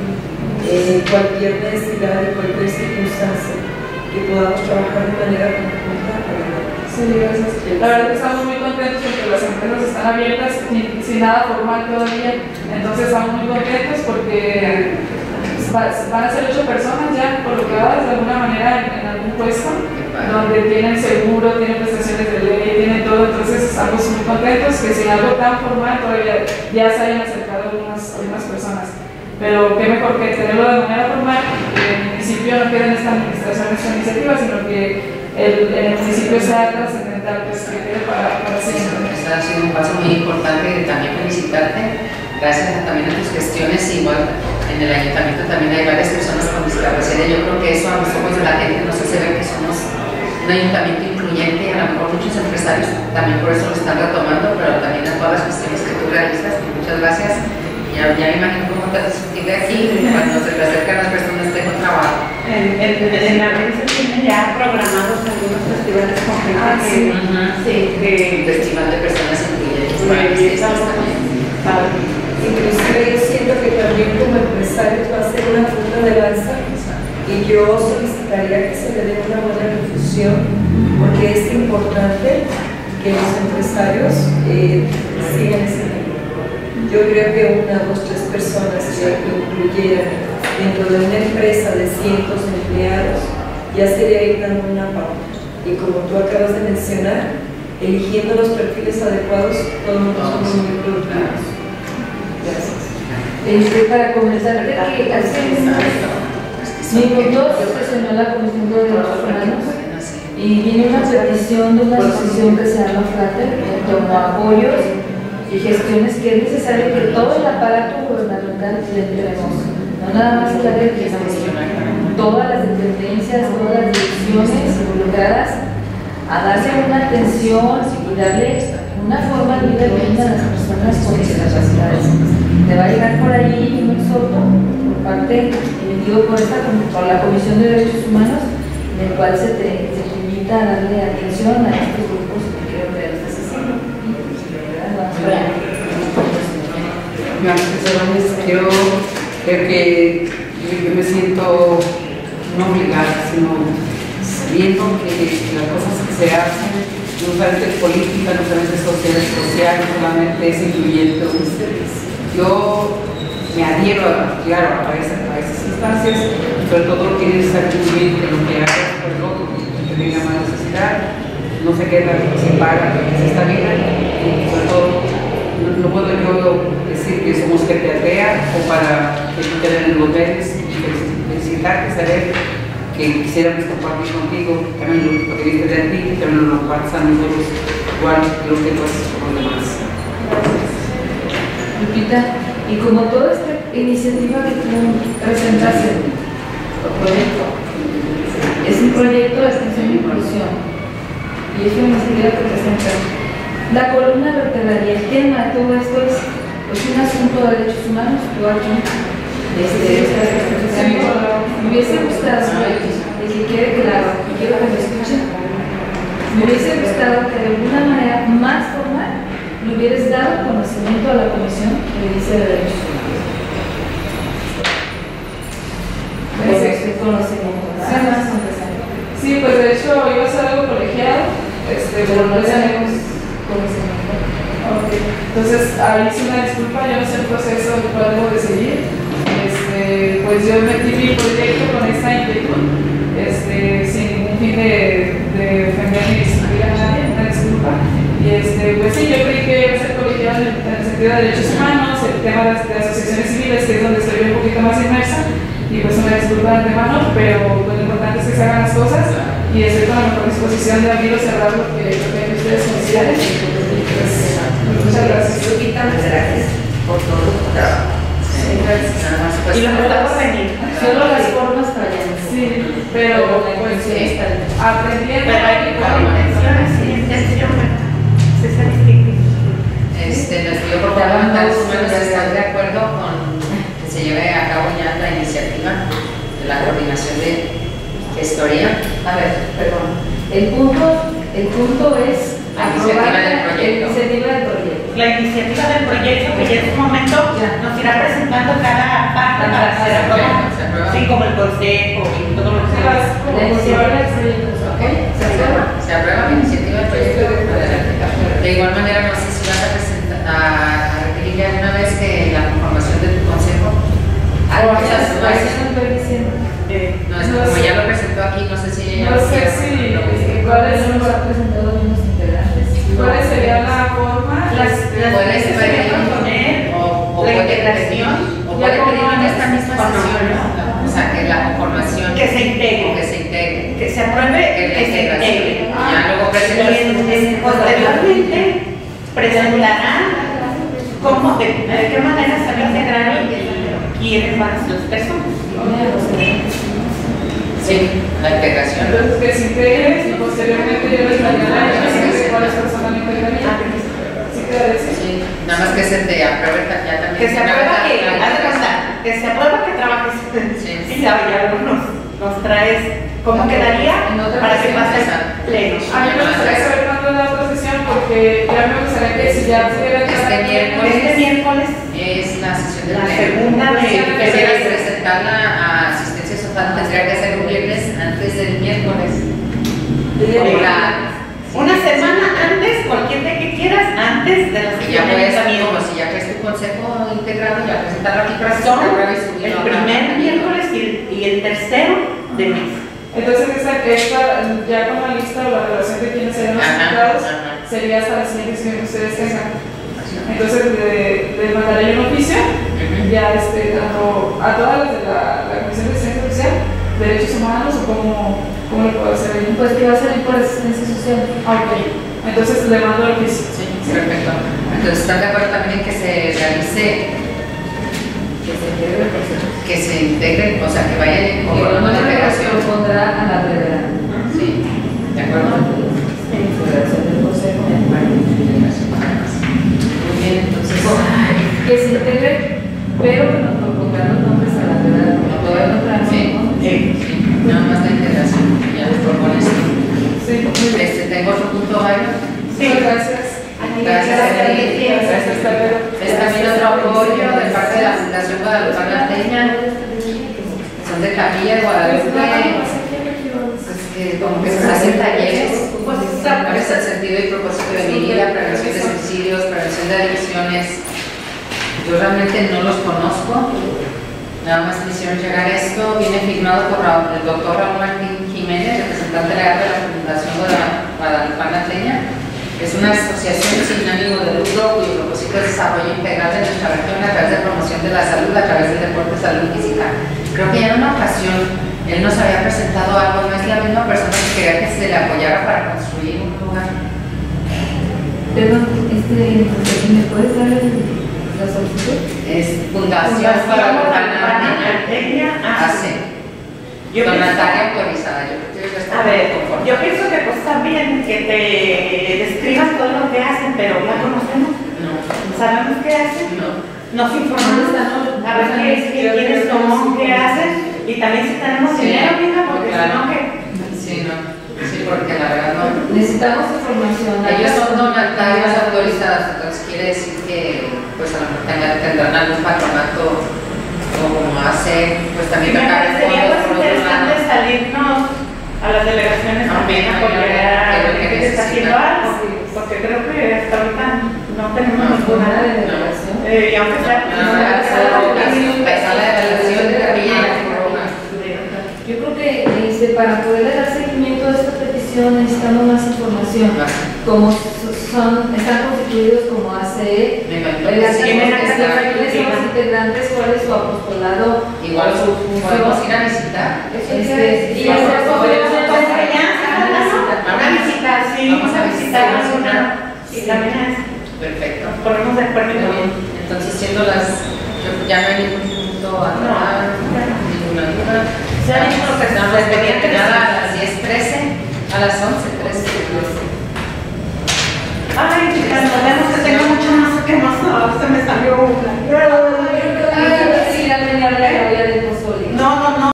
Eh, cualquier necesidad y cualquier circunstancia que podamos trabajar de manera conjunta. Sí, gracias. La verdad que estamos muy contentos porque las empresas están abiertas sin, sin nada formal todavía. Entonces estamos muy contentos porque van a ser ocho personas ya colocadas de alguna manera en, en algún puesto donde tienen seguro, tienen prestaciones de ley, tienen todo. Entonces estamos muy contentos que sin algo tan formal todavía ya se hayan acercado algunas, algunas personas. Pero qué mejor que tenerlo de manera formal, que el municipio no quede en esta administración esta iniciativa, sino que el, el municipio sea trascendental, pues que quede para, para siempre. Esto ha sido un paso muy importante y también felicitarte. Gracias a, también a tus gestiones. Igual en el ayuntamiento también hay varias personas con discapacidad. Yo creo que eso a los ojos de la gente no se ve que somos un ayuntamiento incluyente y a lo mejor muchos empresarios también por eso lo están retomando, pero también a todas las gestiones que tú realizas. Muchas gracias. Ya, ya me imagino cómo te has sentido aquí cuando se te acercan las personas de un trabajo. En, en, en la mesa tienen ya programados algunos festivales con gente ah, que, sí. Uh-huh. sí, que un festival de personas incluyentes para sí, artistas también. Para, inclusive yo siento que también como empresarios va a ser una punta de lanza y yo solicitaría que se le dé una buena difusión porque es importante que los empresarios eh, sigan ese ejemplo. Yo creo que una, dos, tres personas que incluyeran dentro de una empresa de cientos de empleados ya sería ir dando una pauta. Y como tú acabas de mencionar, eligiendo los perfiles adecuados, todos nosotros somos muy productivos. Gracias. Este, para comentarte que hace minutos se sesionó la Comisión de Derechos Humanos y viene una petición de una asociación que se llama Frater en torno a apoyos y gestiones que es necesario que todo el aparato gubernamental le entreguemos, no nada más el área de gestión, todas las dependencias, todas las direcciones involucradas a darle una atención y darle una forma de vida digna a las personas con discapacidades. Te va a llegar por ahí un exhorto por parte, emitido por, esta, por la Comisión de Derechos Humanos, en el cual se te, se te invita a darle atención a estos grupos que creo que lo estás haciendo. Yo creo que yo me siento no obligada, sino sabiendo que las cosas que se hacen no solamente es política, no solamente es social, es social, no solamente es incluyente. Yo me adhiero a, claro, a, esas, a esas instancias, sobre todo tiene que ser incluyente lo que haga por el otro, que tenga más necesidad, no se queda sin paga, que se está bien, y sobre todo no, no puedo yo decir que somos gente atea o para que no tener los deberes, felicitarte, saber que quisiéramos compartir contigo, también lo que viste de ti, también lo compartes a nosotros, igual que lo que tú haces con los demás. Lupita, y como toda esta iniciativa que tú presentaste, el proyecto, es un proyecto de extensión e inclusión, y es una iniciativa que presenta. La columna vertebral y el tema de todo esto es, es un asunto de derechos humanos, igual que Este, me hubiese gustado, y que quede claro, y quiero que me escuchen, me hubiese gustado que de alguna manera más formal le hubieras dado conocimiento a la Comisión conocimiento. Sí, más o menos. Sí, pues de hecho iba a ser algo colegiado, este, pero no tenemos conocimiento. Okay. Entonces, ahí sí una disculpa, yo no sé el proceso el cual debo de seguir. Este, pues yo metí mi proyecto con esta inquietud, este, sin ningún fin de, de ofender ni discutir a nadie, una disculpa. Y este, pues sí, yo creí que iba a ser colegiado en el, en el sentido de derechos humanos, el tema de, de asociaciones civiles, que es donde estoy un poquito más inmersa. Y pues una disculpa de antemano, pero pues, lo importante es que se hagan las cosas y estoy con la mejor disposición de abrir o cerrar lo que, lo que ustedes consideren. Pues, muchas gracias. Lupita, muchas gracias por todo tu trabajo. Sí, gracias. Y lo que está por venir. Solo las formas fallan. Sí, pero pues sí, aprendiendo. Pero hay que poner intenciones y intención. Se está distinguiendo. Este, les pido por favor preguntar si están de acuerdo con que se lleve a cabo ya la iniciativa de la coordinación de gestoría. A ver, perdón. El punto, el punto es La aprobar iniciativa del la proyecto. iniciativa del proyecto. La iniciativa del proyecto que ya en su momento nos irá presentando cada parte para ser aprobada. Se aprueba. Sí, como el consejo y todo lo que Las sea. La iniciativa del proyecto. Ok, se aprueba. Se aprueba la iniciativa del proyecto. Adelante. De igual manera, no sé si vas a presentar a, a requerir ya una vez que la conformación de tu consejo. Algo Algo esas que bases. no estoy diciendo. Eh, No, es como ya lo presentó aquí, no sé si ella No sé si, ¿cuáles No nos ha presentado los mismos integrantes. ¿Cuál sería la forma? Las, Este, las puedes veces pedir se proponer o, o la puede integración, pedir- o puede pedir en esta misma sesión, ¿no? O sea, que la conformación que se o integre, que se integre. que se apruebe, Que la que se integración. integre. Ya luego Y presentas en- en- posteriormente presentarán cómo, de, de qué manera se va a integrar y quiénes van a ser las personas. sí, la integración. Entonces, que se integre y posteriormente yo les daría la información de cuáles personas lo integrarían. ¿Sí te parece? Sí, nada más que se te apruebe ya también. Que se aprueba que, haz de cuenta, que se aprueba que trabajes. Sí. Y ya, ya nos, nos traes cómo quedaría En otra para que sesión, pase exacto. pleno. A mí me gustaría saber cuándo es la otra sesión porque ya me gustaría que si ya tuviera Este miércoles. Este miércoles, Es la sesión de la pleno. segunda de Si quisieras febrero. presentarla a asistencia social, tendría que ser un viernes antes del miércoles. Por la- Una semana antes, cualquier día que quieras, antes de la Y sesión ya de puedes, ayuntamiento. como si ya traes tu consejo integrado, ya presentarlo aquí para que se Son apruebe y subirlo el a la- primer miércoles y el, y el tercero de mes. Entonces, esta, esta, ya con la lista o la relación de quienes serán los Ajá, invitados, ajá. sería hasta la siguiente sesión que ustedes tengan. Entonces, le- les mandaré yo un oficio, Ujú. ya este, tanto a todas las de la, la Comisión de Asistencia Social, Derechos Humanos, o cómo, cómo lo puedo hacer ahí. Pues que va a salir por asistencia social. Ah, ok. Entonces, le mando el oficio. Sí, perfecto. Entonces, ¿están de acuerdo también en que se realice, Que se integre el proceso. que se integre, o sea, que vaya Que con no una me integración? propondrá a la brevedad. Sí, de acuerdo. Integración del consejo. Muy bien, entonces. Que se integre, pero que nos propondrán los nombres a la brevedad. Como todavía no tenemos Sí, nombres. sí, sí. Nada más la integración. Ya les propones. Sí, muy bien. Este, tengo otro punto, Jairo. Sí, gracias. Gracias a ti. Gracias, hasta luego. Es también otro apoyo de parte de la Fundación Guadalupe Arteña. Son de Capilla de Guadalupe. Pues que como que se hacen talleres. ¿Cuál es el sentido y propósito de mi vida? Prevención de suicidios, prevención de adicciones. Yo realmente no los conozco. Nada más me hicieron llegar esto. Viene firmado por el doctor Raúl Martín Jiménez, representante legal de la Fundación Guadalupe Arteña. Es una asociación sin ánimo de lucro cuyo propósito es desarrollo integral de nuestra región a través de promoción de la salud, a través del deporte, salud física. Creo que ya en una ocasión él nos había presentado algo, no es la misma persona que quería que se le apoyara para construir un lugar. Perdón, este, ¿me puedes dar el- la solicitud? Es Fundación Guadalupe Arteña hace. Yo pienso- Donataria autorizada, yo creo que está A ver, conforme. yo pienso que pues está bien que te describan todo lo que hacen, pero ¿la conocemos? No, ¿Sabemos qué hacen? no. Nos informamos a ver qué, qué, quiénes son, qué hacen y también si tenemos Sí, dinero, mija, porque si claro. no, ¿qué? Sí, no. Sí, porque la verdad no. Necesitamos información. Ellos son donatarios autorizados, entonces quiere decir que pues a lo mejor tengan- tendrán algún patronato o como hace, pues también Me sacar parecería fondos pues por otro interesante este, para poder dar seguimiento a esta petición necesitamos más información. Como son, están constituidos como A C E, las quiénes son los integrantes, cuál es su apostolado, igual su podemos ir a visitar. Este, y Vamos hacer a visitar, sí, vamos a visitar una. Sí, también es. Perfecto. Nos ponemos de acuerdo. Muy bien. Entonces, siendo las. Yo ya no hay ningún punto a tomar, ninguna duda. Ya vimos lo que Estamos nos pedían que ya a las diez trece, a las once.